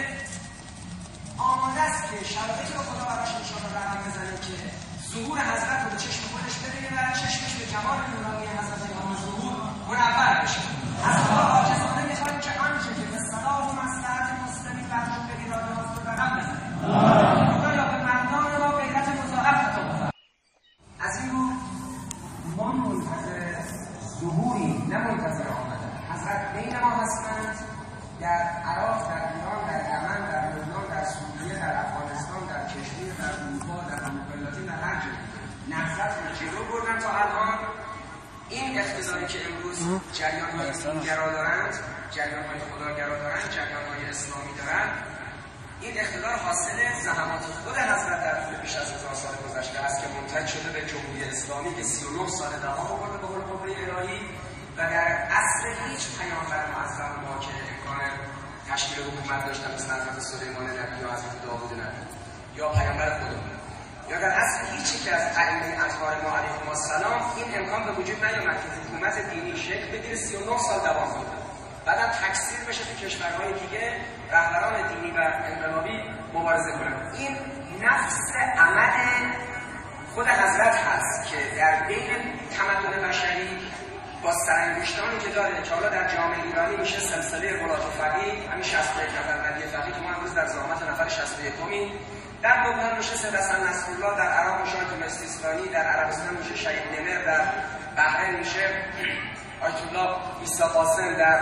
آماده است که شرایطی رو خدا براش انشاءالله رقم بزنه که ظهور حضرت رو به چشم خودش ببینه و چشمش به جمال نورانی حضرت امام ظهور منور بشه. از خدا عاجزانه می‌خوایم که آنچه که به صلاح و مصلحت مسلمین برجام به ایراد راست رو رقم بزنه. خدایا به مردان ما غیرت مضاعف عطا کنه. از این رو ما منتظر ظهوری نه منتظر آمدن حضرت بین ما هستند، در عراق، در ایران، در یمن، در لبنان، در سوریه، در افغانستان، در کشمیر، در اروپا، در آمریکای لاتین، در هر جا نهضت رو جلو بردن تا الان. این اقتداری که امروز جریان‌های دینگرا دارند، جریان‌های خداگرا دارند، جریان‌های اسلامی دارند، این اقتدار حاصل زحمات خود حضرت در طول بیش از 1000 سال گذشته است که منتج شده به جمهوری اسلامی که 39 سال دوام آورده به قوه الهی و در عصر هیچ پیامبر معظم ما که امکان تشکیل حکومت داشتن مثل حضرت سلیمان نبی یا حضرت داوود نبی یا پیامبر خودمون یا در عصر هیچ یک از ائمه اطهار ما علیهم السلام این امکان به وجود نیامد که حکومت دینی شکل بگیره 39 سال دوام کنه، بعدم تکثیر بشه تو کشورهای دیگه رهبران دینی و انقلابی مبارزه کنند. این نفس عمل خود حضرت هست که در بین تمدن بشری با سرانگشتانی که داره که حالا در جامعه ایرانی میشه سلسله ولات و فقیه، همین 61 نفر مدی فقیه که ما امروز در زعامت نفر 61 در لبنان میشه سید حسن نصرالله، در عراق میشه حاکم اسیستانی، در عربستان میشه شهید نمر، در بحرین میشه آیت الله عیسی قاسم، در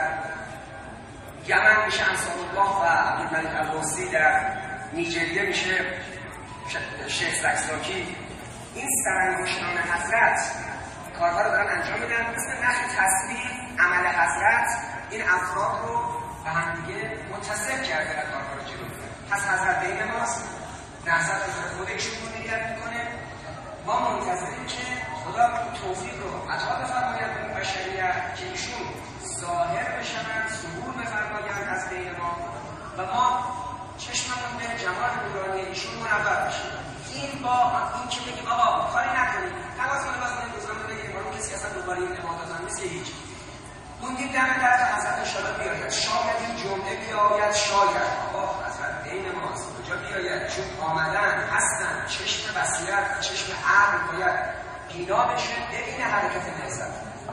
یمن میشه انصارالله و عبدالملک الحوثی، در نیجریه میشه شیخ زکزاکی. این سرانگشتان حضرت کارها رو دارن انجام میدن، مثل نخ تصویر عمل حضرت این افراد رو به هم دیگه متصل کرده و کارها رو جلو میبره. پس حضرت بین ماست، نهضت به خود ایشون رو نگرد میکنه. ما منتظریم که خدا توفیق رو عطا بفرماید به بشریت که ایشون ظاهر بشوند، ظهور بفرمایند از بین ما و ما چشممون به جمال نورانی ایشون منور بشه. این با این که بگیم آقا کاری نکنیم، نماز بخونیم، روزنامه بگیریم، اون کسی اصلا دوباره این عبادت هم نیست که هیچ. موندیم دم طرف حضرت انشاءالله بیاید، شاید این جمعه بیاید، شاید آقا حضرت بین ماست کجا بیاید، چون آمدن هستن، چشم بصیرت و چشم عقل باید بینا بشه ببین حرکت نهضت.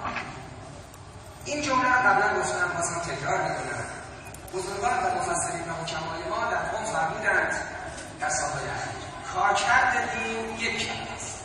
این جمله رو قبلا گفتم، بازم تکرار میکنم. بزرگان و مفسرین و حکمای ما در قم فرمودند در سالهای اخیر کارکرد دین یک کلمه است.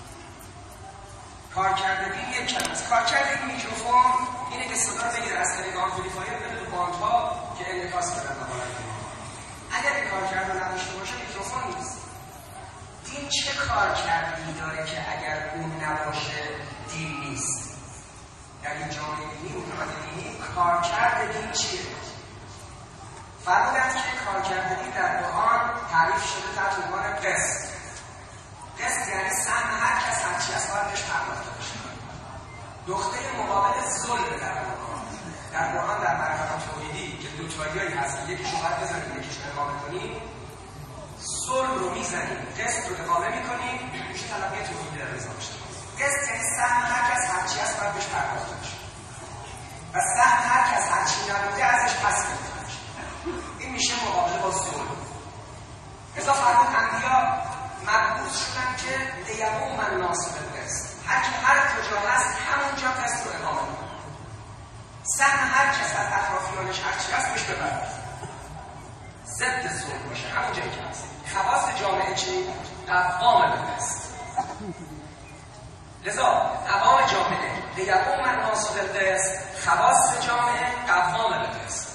کارکرد دین یک کلمه است. کارکرد این میکروفون اینه که صدا رو بگیره از طریق آمپلیفایر بده به باندها که انعکاس بدن به حالت ما. اگر این کارکرد رو نداشته باشه میکروفون نیست. دین چه کارکردی داره که اگر اون نباشه دین نیست؟ در این جامعه دینی، حکومت دینی، کارکرد دین چیه؟ فرمودند که کارکرد دین در قرآن تعریف شده تحت عنوان قسط. قسط یعنی سهم هر کس هرچی از باید پرداخته بشه. نقطه مقابل ظلم در قرآن در مرحله توحیدی که دو تاییایی هست، یکیشو باید بزنیم یکیشو اقامه کنیم، ظلم رو میزنیم، قسط رو اقامه میکنیم، میشه تلقی توحید در رضا بشه. قسط یعنی سهم هر کس هرچی از باید پرداخته بشه و سهم هر کس هرچی نبوده ازش پس میده. این میشه مقابله با ظلم. لذا فرمود انبیا مبعوث شدن که لیقوم الناس بالقسط. هر کجا هست همونجا قسط رو اقامه کنه. سهم هر کس از اطرافیانش هرچی هست بهش ببرد. ضد ظلم باشه همونجایی که هست. خواص جامعه چی؟ قوام بالقسط. لذا قوام جامعه لیقوم الناس بالقسط خواص جامعه قوام به قسط.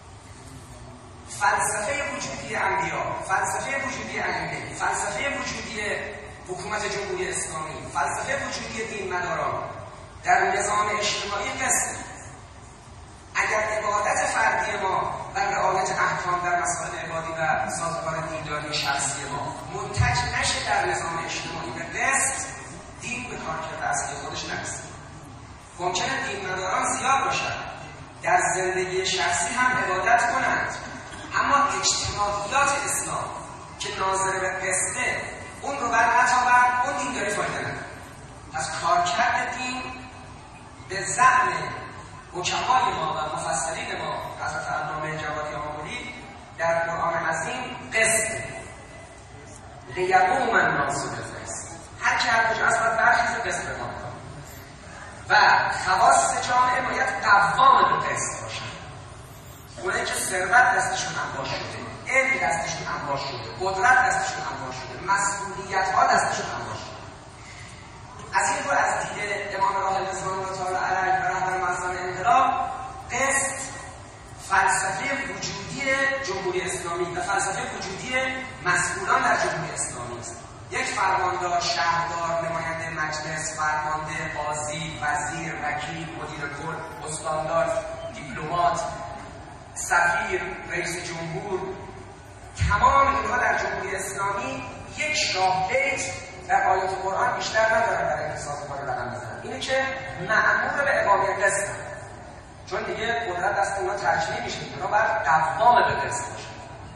فلسفه وجودی انبیا، فلسفه وجودی ائمه، فلسفه وجودی حکومت جمهوری اسلامی، فلسفه وجودی دینمداران در نظام اجتماعی قسط. اگر عبادت فردی ما و رعایت احکام در مسائل عبادی و سازوکار دینداری شخصی ما منتج نشه در نظام اجتماعی به قسط، دین به کارکرد اصلی خودش نرسه. ممکنه دینمداران زیاد باشن، در زندگی شخصی هم عبادت کنند، اما اجتماعیات اسلام که ناظر به قسطه اون رو بر نتابند، اون دینداری فایده نداره. پس کارکرد دین به زعم حکمای ما و مفسرین ما، حضرت علامه جوادی آملی در قرآن عظیم قسط لیقوم الناس بالقسط، هر که هر کجا از باید برخیز قسط به ما کنه و خواص جامعه باید قوام به قسط باشن. اونایی که ثروت دستشون انبار شده، علم دستشون انبار شده، قدرت دستشون انبار شده، مسئولیت ها دستشون انبار شده. از این رو از دید امام راحل رضوان الله تعالی علیه و رهبر مظلم انقلاب، قسط فلسفه وجودی جمهوری اسلامی و فلسفه وجودی مسئولان در جمهوری اسلامی است. یک فرماندار، شهردار، نماینده مجلس، فرمانده، قاضی، وزیر، وکیل، مدیر کل، استاندار، دیپلمات، سفیر، رئیس جمهور، تمام اینها در جمهوری اسلامی یک شاه بیت در آیات قرآن بیشتر ندارن برای اینکه سازوکار رقم بزنن. اینه که مأمور به اقامه قسط، چون دیگه قدرت دست اونا ترجیح میشه، اونا باید قوام به قسط باشن،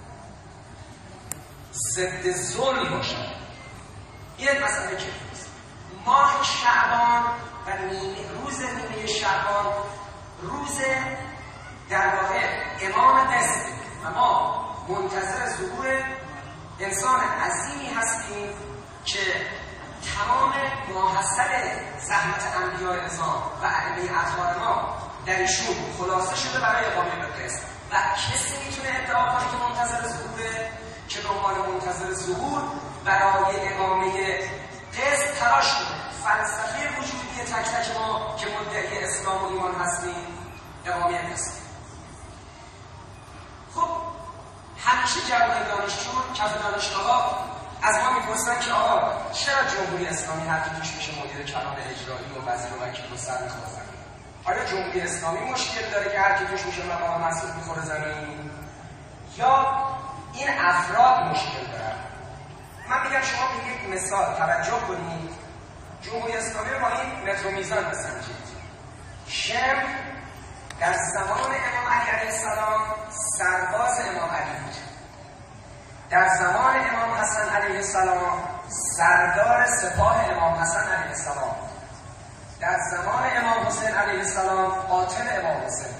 ضد ظلم باشن. این مسئله که ماه شعبان و روز نیمه شعبان روز در واقع امام قسط و ما منتظر ظهور انسان عظیمی هستیم که تمام ماحصل زحمت انبیاء اعظام و ائمه اطهار ما در ایشون خلاصه شده برای اقامه به قسط و کسی میتونه ادعا کنه که منتظر ظهوره که به عنوان منتظر ظهور برای اقامه قسط تلاش کنه. فلسفه وجودی تک تک ما که مدعی اسلام و ایمان هستیم اقامه قسط. خب همیشه جوان دانشجویان کف دانشگاه‌ها از ما میپرسن که آقا چرا جمهوری اسلامی هر کی توش میشه مدیر کلان اجرایی و وزیر و وکیل و سر میخوره؟ آیا جمهوری اسلامی مشکل داره که هر کی توش میشه مقام مسئول میخوره زمین، یا این افراد مشکل دارن؟ من میگم شما به یک مثال توجه کنید. جمهوری اسلامی رو با این متر و میزان بسنجید. شمر در زمان امام علی علیه السلام سرباز امام علی بود. در زمان امام حسن علیه السلام سردار سپاه امام حسن علیه السلام. در زمان امام حسین علیه السلام قاتل امام حسین.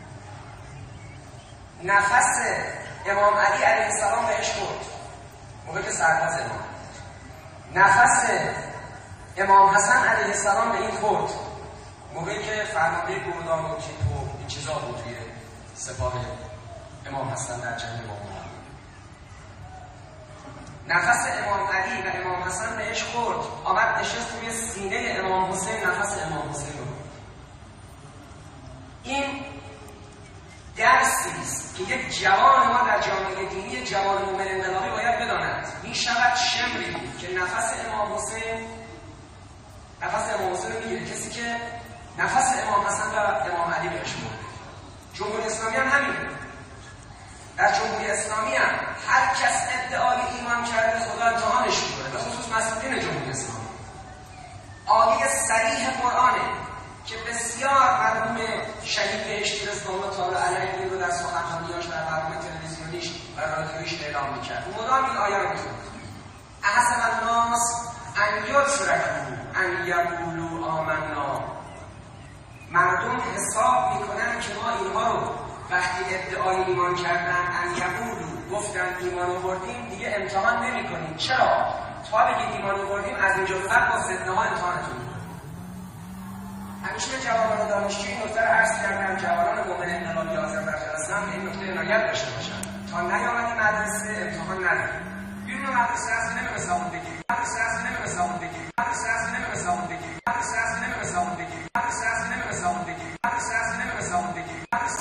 نفس امام علی علیه السلام بهش خورد موقعی که سرباز امام. نفس امام حسن علیه السلام به این خورد موقعی که فرمانده گردان و کیپ و این چیزا بود توی سپاه امام حسن در جنگ امام. نفس امام علی و امام حسن بهش خورد، آمد نشست روی سینه امام حسین، نفس امام حسین رو. این درسی است که یک جوان ما در جامعه دینی، جوان مومن انقلابی باید بداند. می شود شمری بود که نفس امام حسین رو میگیره کسی که نفس امام حسن و امام علی بهش خورد. جمهوری اسلامی هم همینه. در جمهوری اسلامی هم هر کس ادعای ایمان کرده خدا امتحانش میکنه، به خصوص مسئولین جمهوری اسلامی. آیه صریح قرآنه که بسیار مرحوم شهید بهشتی رضوان الله تعالی علیه این رو در سخنرانیاش در برنامه تلویزیونیش و رادیویش اعلام میکرد. مدام این آیه رو میخوند. احسب الناس ان یترکوا ان یقولوا آمنا. مردم حساب میکنن که ما اینها رو وقتی ادعای ایمان کردن ان یقولوا گفتن ایمان آوردیم دیگه امتحان نمی‌کنیم. چرا؟ تا بگید ایمان آوردیم از اینجا به بعد با فتنه‌ها امتحانتون می‌کنیم. همیشه جوانان دانشجویی این نکته رو عرض کردم، جوانان مومن انقلابی حاضر در خراسان به این نکته عنایت داشته باشن تا نیامدی مدرسه امتحان ندید. بیرون مدرسه از نمی‌رسه بگید